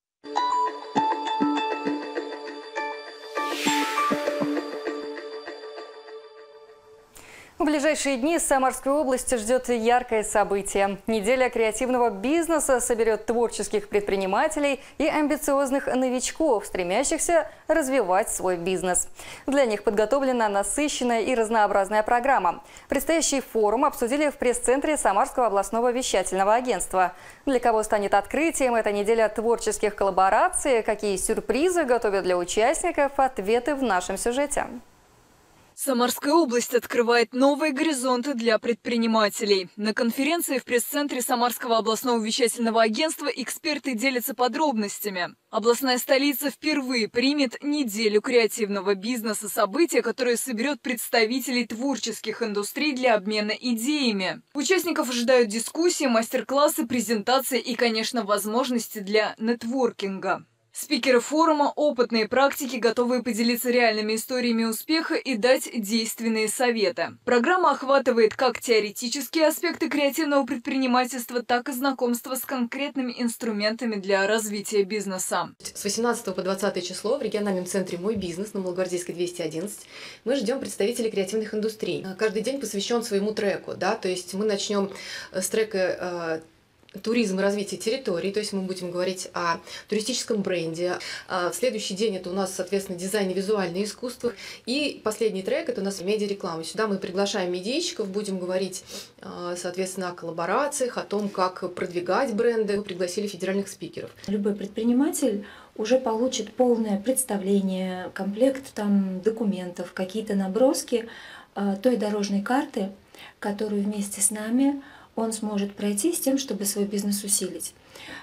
В ближайшие дни Самарской области ждет яркое событие. Неделя креативного бизнеса соберет творческих предпринимателей и амбициозных новичков, стремящихся развивать свой бизнес. Для них подготовлена насыщенная и разнообразная программа. Предстоящий форум обсудили в пресс-центре Самарского областного вещательного агентства. Для кого станет открытием эта неделя творческих коллабораций, какие сюрпризы готовят для участников, ответы в нашем сюжете. Самарская область открывает новые горизонты для предпринимателей. На конференции в пресс-центре Самарского областного вещательного агентства эксперты делятся подробностями. Областная столица впервые примет неделю креативного бизнеса, событие, которое соберет представителей творческих индустрий для обмена идеями. Участников ожидают дискуссии, мастер-классы, презентации и, конечно, возможности для нетворкинга. Спикеры форума – опытные практики, готовые поделиться реальными историями успеха и дать действенные советы. Программа охватывает как теоретические аспекты креативного предпринимательства, так и знакомство с конкретными инструментами для развития бизнеса. С восемнадцатого по двадцатое число в региональном центре «Мой бизнес» на Малогвардейской двести одиннадцать мы ждем представителей креативных индустрий. Каждый день посвящен своему треку, да, то есть мы начнем с трека туризм и развитие территорий, то есть мы будем говорить о туристическом бренде. В следующий день это у нас, соответственно, дизайн и визуальное искусство. И последний трек это у нас медиареклама. Сюда мы приглашаем медийщиков, будем говорить, соответственно, о коллаборациях, о том, как продвигать бренды. Мы пригласили федеральных спикеров. Любой предприниматель уже получит полное представление, комплект там документов, какие-то наброски той дорожной карты, которую вместе с нами он сможет пройти с тем, чтобы свой бизнес усилить.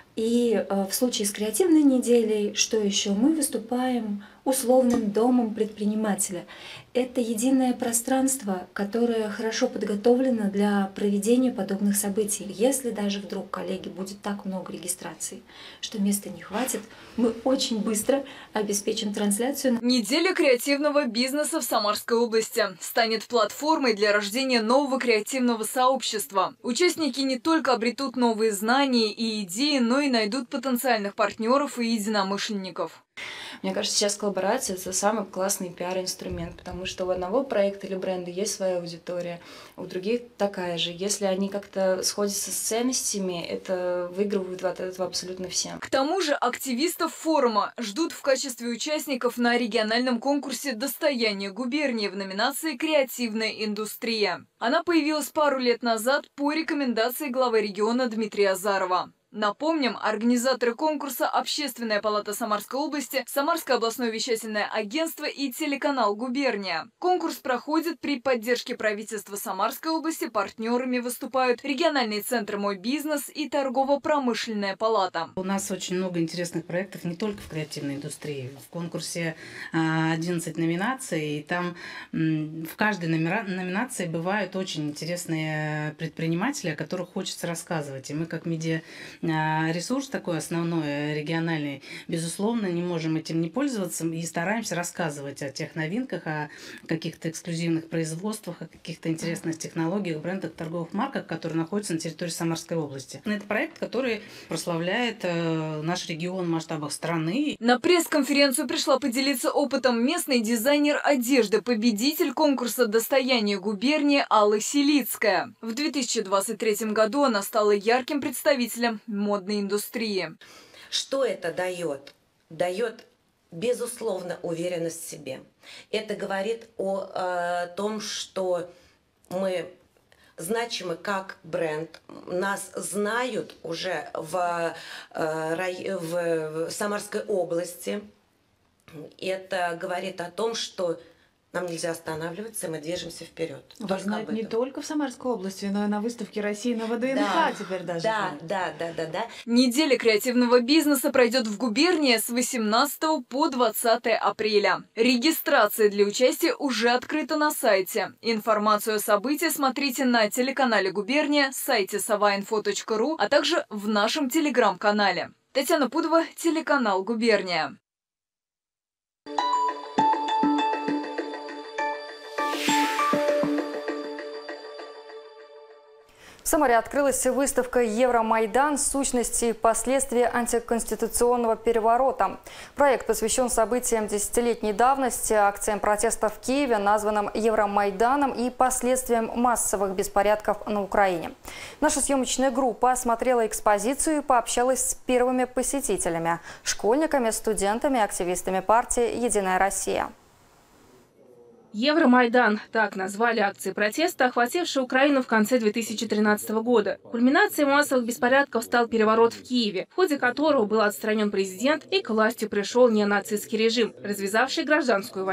И в случае с креативной неделей, что еще? Мы выступаем условным домом предпринимателя. Это единое пространство, которое хорошо подготовлено для проведения подобных событий. Если даже вдруг, коллеги, будет так много регистраций, что места не хватит, мы очень быстро обеспечим трансляцию. Неделя креативного бизнеса в Самарской области станет платформой для рождения нового креативного сообщества. Участники не только обретут новые знания и идеи, но и найдут потенциальных партнеров и единомышленников. Мне кажется, сейчас коллаборация – это самый классный пиар-инструмент, потому что у одного проекта или бренда есть своя аудитория, у других такая же. Если они как-то сходятся с ценностями, это выигрывают от этого абсолютно все. К тому же активистов форума ждут в качестве участников на региональном конкурсе «Достояние губернии» в номинации «Креативная индустрия». Она появилась пару лет назад по рекомендации главы региона Дмитрия Азарова. Напомним, организаторы конкурса – Общественная палата Самарской области, Самарское областное вещательное агентство и телеканал «Губерния». Конкурс проходит при поддержке правительства Самарской области, партнерами выступают региональный центр «Мой бизнес» и торгово-промышленная палата. У нас очень много интересных проектов не только в креативной индустрии. В конкурсе одиннадцать номинаций, и там в каждой номинации бывают очень интересные предприниматели, о которых хочется рассказывать. И мы как медиа ресурс такой основной, региональный, безусловно, не можем этим не пользоваться и стараемся рассказывать о тех новинках, о каких-то эксклюзивных производствах, о каких-то интересных технологиях, брендах, торговых марках, которые находятся на территории Самарской области. Это проект, который прославляет наш регион в масштабах страны. На пресс-конференцию пришла поделиться опытом местный дизайнер одежды, победитель конкурса «Достояние губернии» Алла Селицкая. В две тысячи двадцать третьем году она стала ярким представителем модной индустрии. Что это дает? Дает, безусловно, уверенность в себе. Это говорит о э, том, что мы значимы как бренд, нас знают уже в, э, в, в Самарской области. Это говорит о том, что нам нельзя останавливаться, мы движемся вперед. Вас знают не только в Самарской области, но и на выставке России на ВДНХ да, теперь даже. Да, да, да, да, да. Неделя креативного бизнеса пройдет в губернии с восемнадцатого по двадцатое апреля. Регистрация для участия уже открыта на сайте. Информацию о событии смотрите на телеканале «Губерния», сайте саваинфо точка ру, а также в нашем телеграм-канале. Татьяна Пудова, телеканал «Губерния». В Самаре открылась выставка «Евромайдан. Сущности и последствия антиконституционного переворота». Проект посвящен событиям десятилетней давности, акциям протеста в Киеве, названным Евромайданом, и последствиям массовых беспорядков на Украине. Наша съемочная группа осмотрела экспозицию и пообщалась с первыми посетителями – школьниками, студентами, активистами партии «Единая Россия». Евромайдан – так назвали акции протеста, охватившие Украину в конце две тысячи тринадцатого года. Кульминацией массовых беспорядков стал переворот в Киеве, в ходе которого был отстранен президент и к власти пришел неонацистский режим, развязавший гражданскую войну.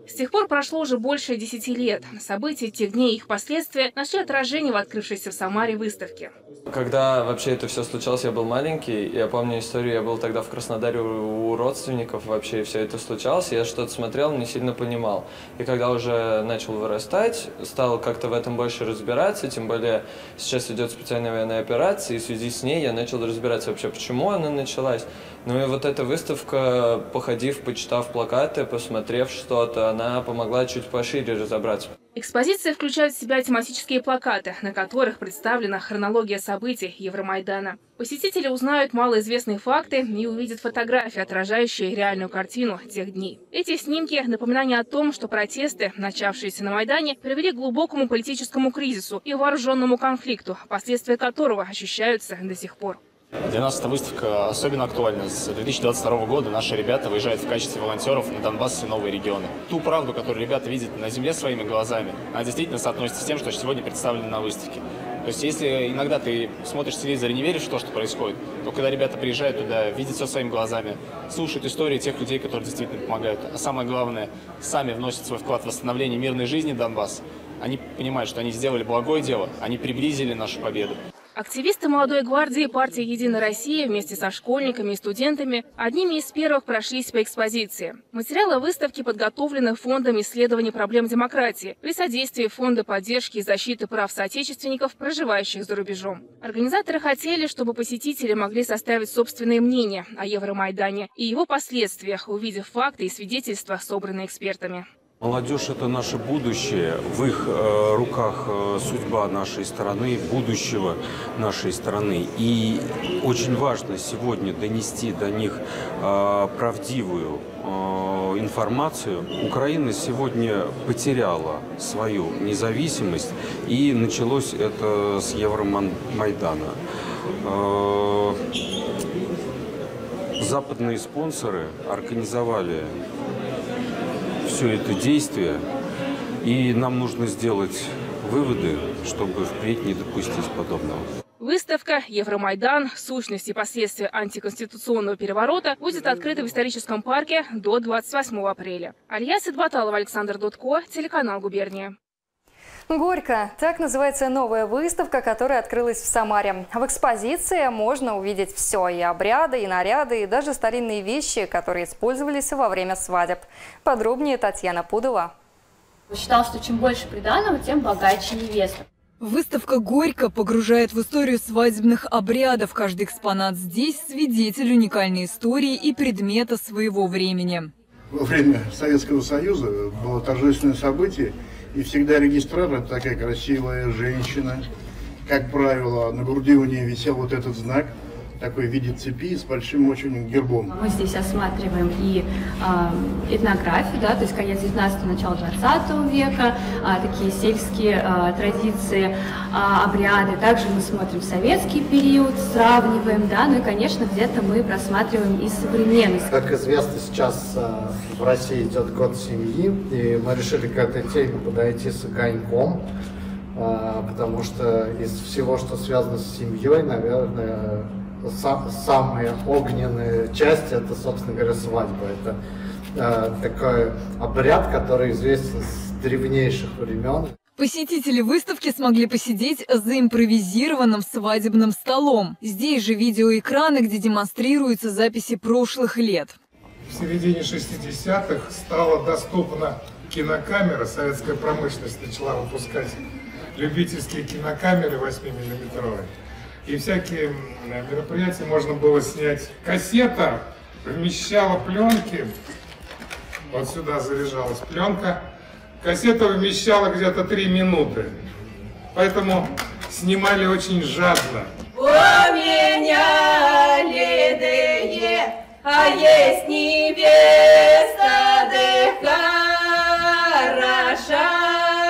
С тех пор прошло уже больше десяти лет. События тех дней и их последствия нашли отражение в открывшейся в Самаре выставке. Когда вообще это все случалось, я был маленький. Я помню историю, я был тогда в Краснодаре у родственников, вообще все это случалось. Я что-то смотрел, не сильно понимал. И когда уже начал вырастать, стал как-то в этом больше разбираться, тем более сейчас идет специальная военная операция, и в связи с ней я начал разбираться вообще, почему она началась. Ну и вот эта выставка, походив, почитав плакаты, посмотрев что-то, она помогла чуть пошире разобраться. Экспозиция включает в себя тематические плакаты, на которых представлена хронология событий Евромайдана. Посетители узнают малоизвестные факты и увидят фотографии, отражающие реальную картину тех дней. Эти снимки – напоминание о том, что протесты, начавшиеся на Майдане, привели к глубокому политическому кризису и вооруженному конфликту, последствия которого ощущаются до сих пор. Для нас эта выставка особенно актуальна. С две тысячи двадцать второго года наши ребята выезжают в качестве волонтеров на Донбасс и новые регионы. Ту правду, которую ребята видят на земле своими глазами, она действительно соотносится с тем, что сегодня представлено на выставке. То есть если иногда ты смотришь телевизор и не веришь в то, что происходит, то когда ребята приезжают туда, видят все своими глазами, слушают истории тех людей, которые действительно помогают, а самое главное, сами вносят свой вклад в восстановление мирной жизни Донбасса, они понимают, что они сделали благое дело, они приблизили нашу победу. Активисты молодой гвардии партии «Единая Россия» вместе со школьниками и студентами одними из первых прошлись по экспозиции. Материалы выставки подготовлены Фондом исследований проблем демократии при содействии Фонда поддержки и защиты прав соотечественников, проживающих за рубежом. Организаторы хотели, чтобы посетители могли составить собственное мнение о Евромайдане и его последствиях, увидев факты и свидетельства, собранные экспертами. Молодежь – это наше будущее, в их э, руках э, судьба нашей страны, будущего нашей страны. И очень важно сегодня донести до них э, правдивую э, информацию. Украина сегодня потеряла свою независимость, и началось это с Евромайдана. Э, западные спонсоры организовали все это действие, и нам нужно сделать выводы, чтобы впредь не допустить подобного. Выставка «Евромайдан. Сущность и последствия антиконституционного переворота» будет открыта в историческом парке до двадцать восьмого апреля. Алия Сидбаталова, Александр Дудко, телеканал «Губерния». Горько. Так называется новая выставка, которая открылась в Самаре. В экспозиции можно увидеть все – и обряды, и наряды, и даже старинные вещи, которые использовались во время свадеб. Подробнее Татьяна Пудова. Считал, что чем больше приданого, тем богаче невеста. Выставка «Горько» погружает в историю свадебных обрядов. Каждый экспонат здесь – свидетель уникальной истории и предмета своего времени. Во время Советского Союза было торжественное событие. И всегда регистратор – это такая красивая женщина. Как правило, на груди у нее висел вот этот знак, такой в виде цепи с большим очень гербом. Мы здесь осматриваем и э, этнографию, да, то есть конец девятнадцатого, начало двадцатого века, э, такие сельские э, традиции, э, обряды. Также мы смотрим советский период, сравниваем, да, ну и, конечно, где-то мы просматриваем и современность. Как известно, сейчас э, в России идет год семьи, и мы решили к этой теме подойти с огоньком, э, потому что из всего, что связано с семьей, наверное, самая огненная часть — это, собственно говоря, свадьба. Это э, такой обряд, который известен с древнейших времен. Посетители выставки смогли посидеть за импровизированным свадебным столом. Здесь же видеоэкраны, где демонстрируются записи прошлых лет. В середине шестидесятых стала доступна кинокамера. Советская промышленность начала выпускать любительские кинокамеры восьмимиллиметровые. И всякие мероприятия можно было снять. Кассета вмещала пленки. Вот сюда заряжалась пленка. Кассета вмещала где-то три минуты. Поэтому снимали очень жадно. У меня ледые, а есть невеста, да хороша.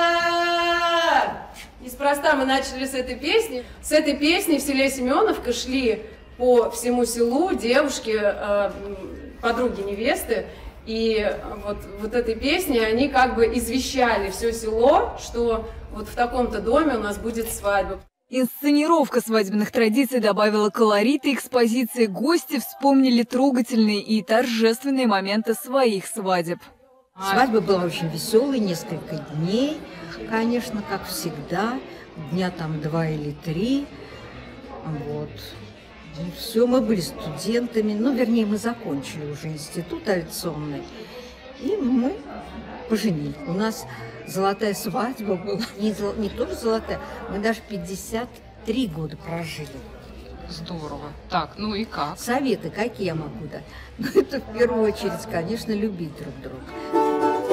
Неспроста мы начали с этой песни. С этой песней в селе Семеновка шли по всему селу девушки, подруги невесты. И вот, вот этой песней они как бы извещали все село, что вот в таком-то доме у нас будет свадьба. Инсценировка свадебных традиций добавила колорита экспозиции. Гости вспомнили трогательные и торжественные моменты своих свадеб. Свадьба была очень веселой, несколько дней, конечно, как всегда, дня там два или три, вот. Все, мы были студентами, ну, вернее, мы закончили уже институт авиационный, и мы поженились. У нас золотая свадьба была, не, зол... не тоже золотая, мы даже пятьдесят три года прожили. Здорово. Так, ну и как? Советы какие я могу дать? Ну, это в первую очередь, конечно, любить друг друга.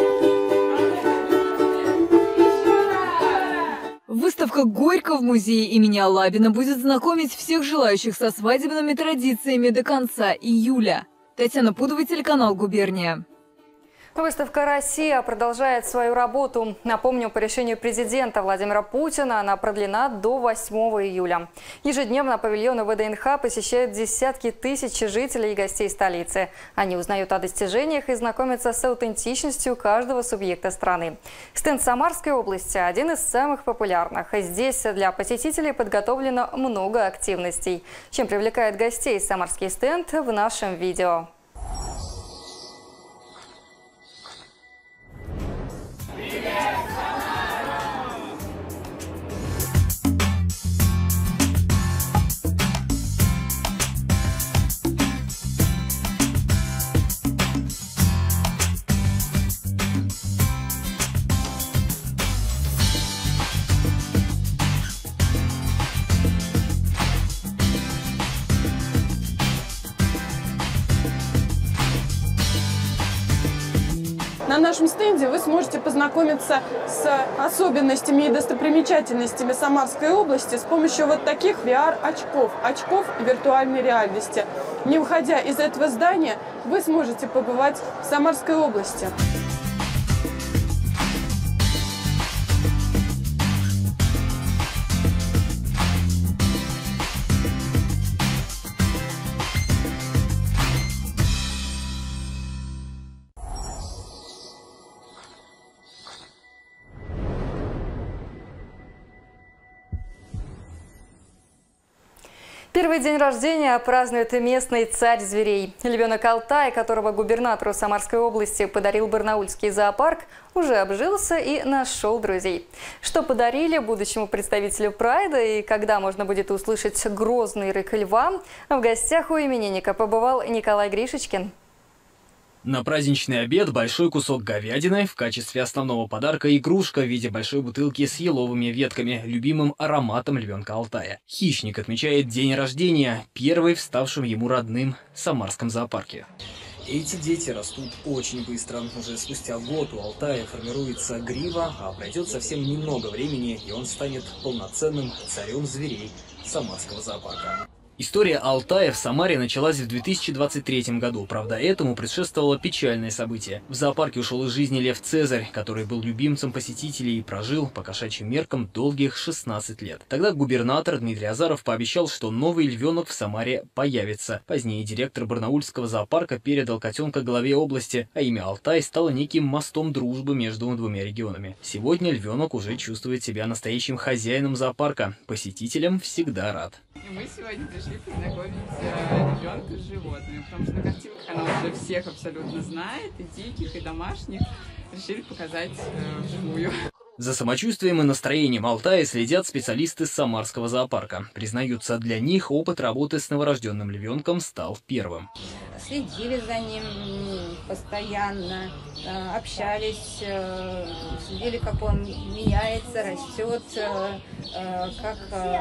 Выставка «Горько» в музее имени Алабина будет знакомить всех желающих со свадебными традициями до конца июля. Татьяна Пудова, телеканал «Губерния». Выставка «Россия» продолжает свою работу. Напомню, по решению президента Владимира Путина она продлена до восьмого июля. Ежедневно павильоны ВДНХ посещают десятки тысяч жителей и гостей столицы. Они узнают о достижениях и знакомятся с аутентичностью каждого субъекта страны. Стенд Самарской области – один из самых популярных. Здесь для посетителей подготовлено много активностей. Чем привлекает гостей самарский стенд в нашем видео. На нашем стенде вы сможете познакомиться с особенностями и достопримечательностями Самарской области с помощью вот таких ви ар-очков, очков виртуальной реальности. Не выходя из этого здания, вы сможете побывать в Самарской области. Первый день рождения празднует местный царь зверей. Львенок Алтай, которого губернатору Самарской области подарил барнаульский зоопарк, уже обжился и нашел друзей. Что подарили будущему представителю прайда и когда можно будет услышать грозный рык льва, в гостях у именинника побывал Николай Гришечкин. На праздничный обед большой кусок говядины, в качестве основного подарка игрушка в виде большой бутылки с еловыми ветками, любимым ароматом львенка Алтая. Хищник отмечает день рождения, первый в ставшем ему родным самарском зоопарке. Эти дети растут очень быстро. Уже спустя год у Алтая формируется грива, а пройдет совсем немного времени, и он станет полноценным царем зверей самарского зоопарка. История Алтая в Самаре началась в две тысячи двадцать третьем году, правда, этому предшествовало печальное событие. В зоопарке ушел из жизни лев Цезарь, который был любимцем посетителей и прожил, по кошачьим меркам, долгих шестнадцать лет. Тогда губернатор Дмитрий Азаров пообещал, что новый львенок в Самаре появится. Позднее директор барнаульского зоопарка передал котенка главе области, а имя Алтай стало неким мостом дружбы между двумя регионами. Сегодня львенок уже чувствует себя настоящим хозяином зоопарка. Посетителям всегда рад. Мы сегодня пришли познакомить э, ребенка с животными, потому что на картинках она уже всех абсолютно знает, и диких, и домашних. Решили показать э, вживую. За самочувствием и настроением Алтая следят специалисты Самарского зоопарка. Признаются, для них опыт работы с новорожденным львенком стал первым. Следили за ним постоянно, общались, следили, как он меняется, растет, как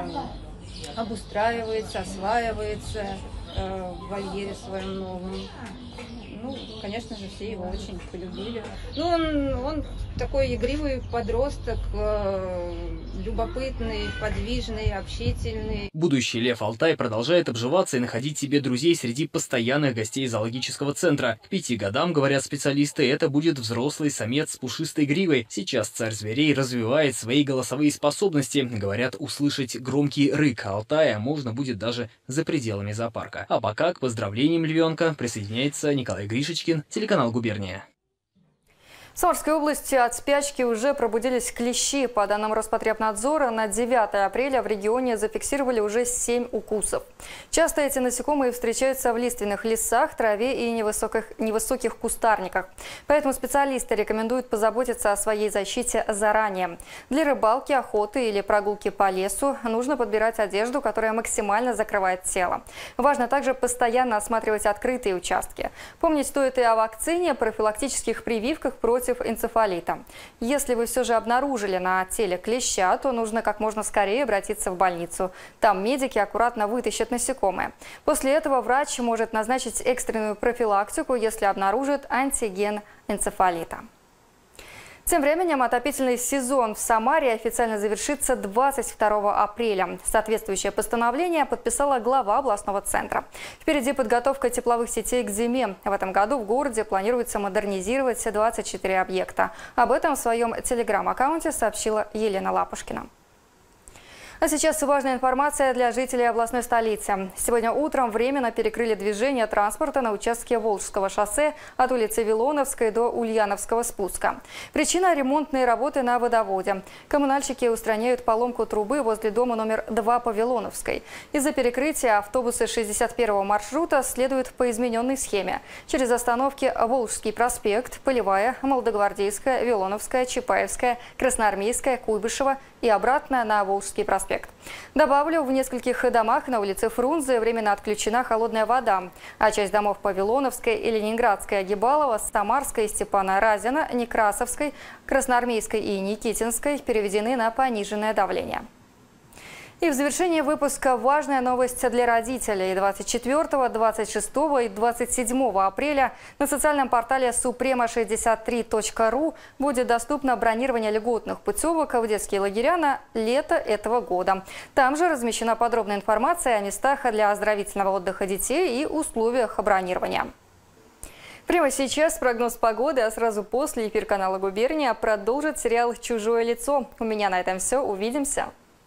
обустраивается, осваивается в вольере своем новом. Ну, конечно же, все его очень полюбили. Ну, он, он такой игривый подросток, э, любопытный, подвижный, общительный. Будущий лев Алтай продолжает обживаться и находить себе друзей среди постоянных гостей зоологического центра. К пяти годам, говорят специалисты, это будет взрослый самец с пушистой гривой. Сейчас царь зверей развивает свои голосовые способности. Говорят, услышать громкий рык Алтая можно будет даже за пределами зоопарка. А пока к поздравлениям львенка присоединяется Николай Гришечкин, телеканал «Губерния». В Самарской области от спячки уже пробудились клещи. По данным Роспотребнадзора, на девятое апреля в регионе зафиксировали уже семь укусов. Часто эти насекомые встречаются в лиственных лесах, траве и невысоких, невысоких кустарниках. Поэтому специалисты рекомендуют позаботиться о своей защите заранее. Для рыбалки, охоты или прогулки по лесу нужно подбирать одежду, которая максимально закрывает тело. Важно также постоянно осматривать открытые участки. Помнить стоит и о вакцине, профилактических прививках против энцефалита. Если вы все же обнаружили на теле клеща, то нужно как можно скорее обратиться в больницу. Там медики аккуратно вытащат насекомое. После этого врач может назначить экстренную профилактику, если обнаружит антиген энцефалита. Тем временем отопительный сезон в Самаре официально завершится двадцать второго апреля. Соответствующее постановление подписала глава областного центра. Впереди подготовка тепловых сетей к зиме. В этом году в городе планируется модернизировать двадцать четыре объекта. Об этом в своем телеграм-аккаунте сообщила Елена Лапушкина. А сейчас важная информация для жителей областной столицы. Сегодня утром временно перекрыли движение транспорта на участке Волжского шоссе от улицы Вилоновской до Ульяновского спуска. Причина – ремонтные работы на водоводе. Коммунальщики устраняют поломку трубы возле дома номер два по Вилоновской. Из-за перекрытия автобусы шестьдесят первого маршрута следуют по измененной схеме. Через остановки Волжский проспект, Полевая, Молодогвардейская, Вилоновская, Чапаевская, Красноармейская, Куйбышева и обратно на Волжский проспект. Добавлю, в нескольких домах на улице Фрунзе временно отключена холодная вода, а часть домов по Вилоновской и Ленинградской, Агибалова, Самарской, Степана Разина, Некрасовской, Красноармейской и Никитинской переведены на пониженное давление. И в завершении выпуска важная новость для родителей. двадцать четвёртого, двадцать шестого и двадцать седьмого апреля на социальном портале супрема шестьдесят три точка ру будет доступно бронирование льготных путевок в детские лагеря на лето этого года. Там же размещена подробная информация о местах для оздоровительного отдыха детей и условиях бронирования. Прямо сейчас прогноз погоды, а сразу после эфир канала «Губерния» продолжит сериал «Чужое лицо». У меня на этом все. Увидимся.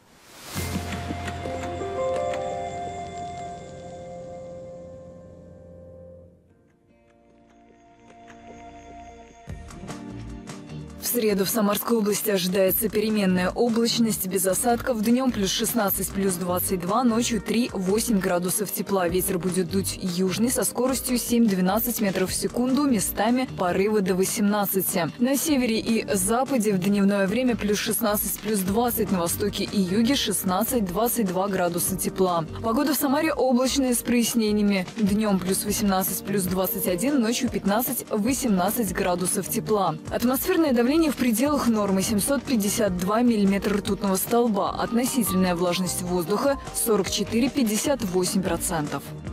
В среду в Самарской области ожидается переменная облачность без осадков. Днем плюс шестнадцать, плюс двадцать два, ночью три-восемь градусов тепла. Ветер будет дуть южный со скоростью семь-двенадцать метров в секунду, местами порывы до восемнадцати. На севере и западе в дневное время плюс шестнадцать, плюс двадцать, на востоке и юге шестнадцать-двадцать два градуса тепла. Погода в Самаре облачная с прояснениями. Днем плюс восемнадцать, плюс двадцать один, ночью пятнадцать-восемнадцать градусов тепла. Атмосферное давление в пределах нормы семьсот пятьдесят два миллиметра ртутного столба. Относительная влажность воздуха сорок четыре — пятьдесят восемь процентов.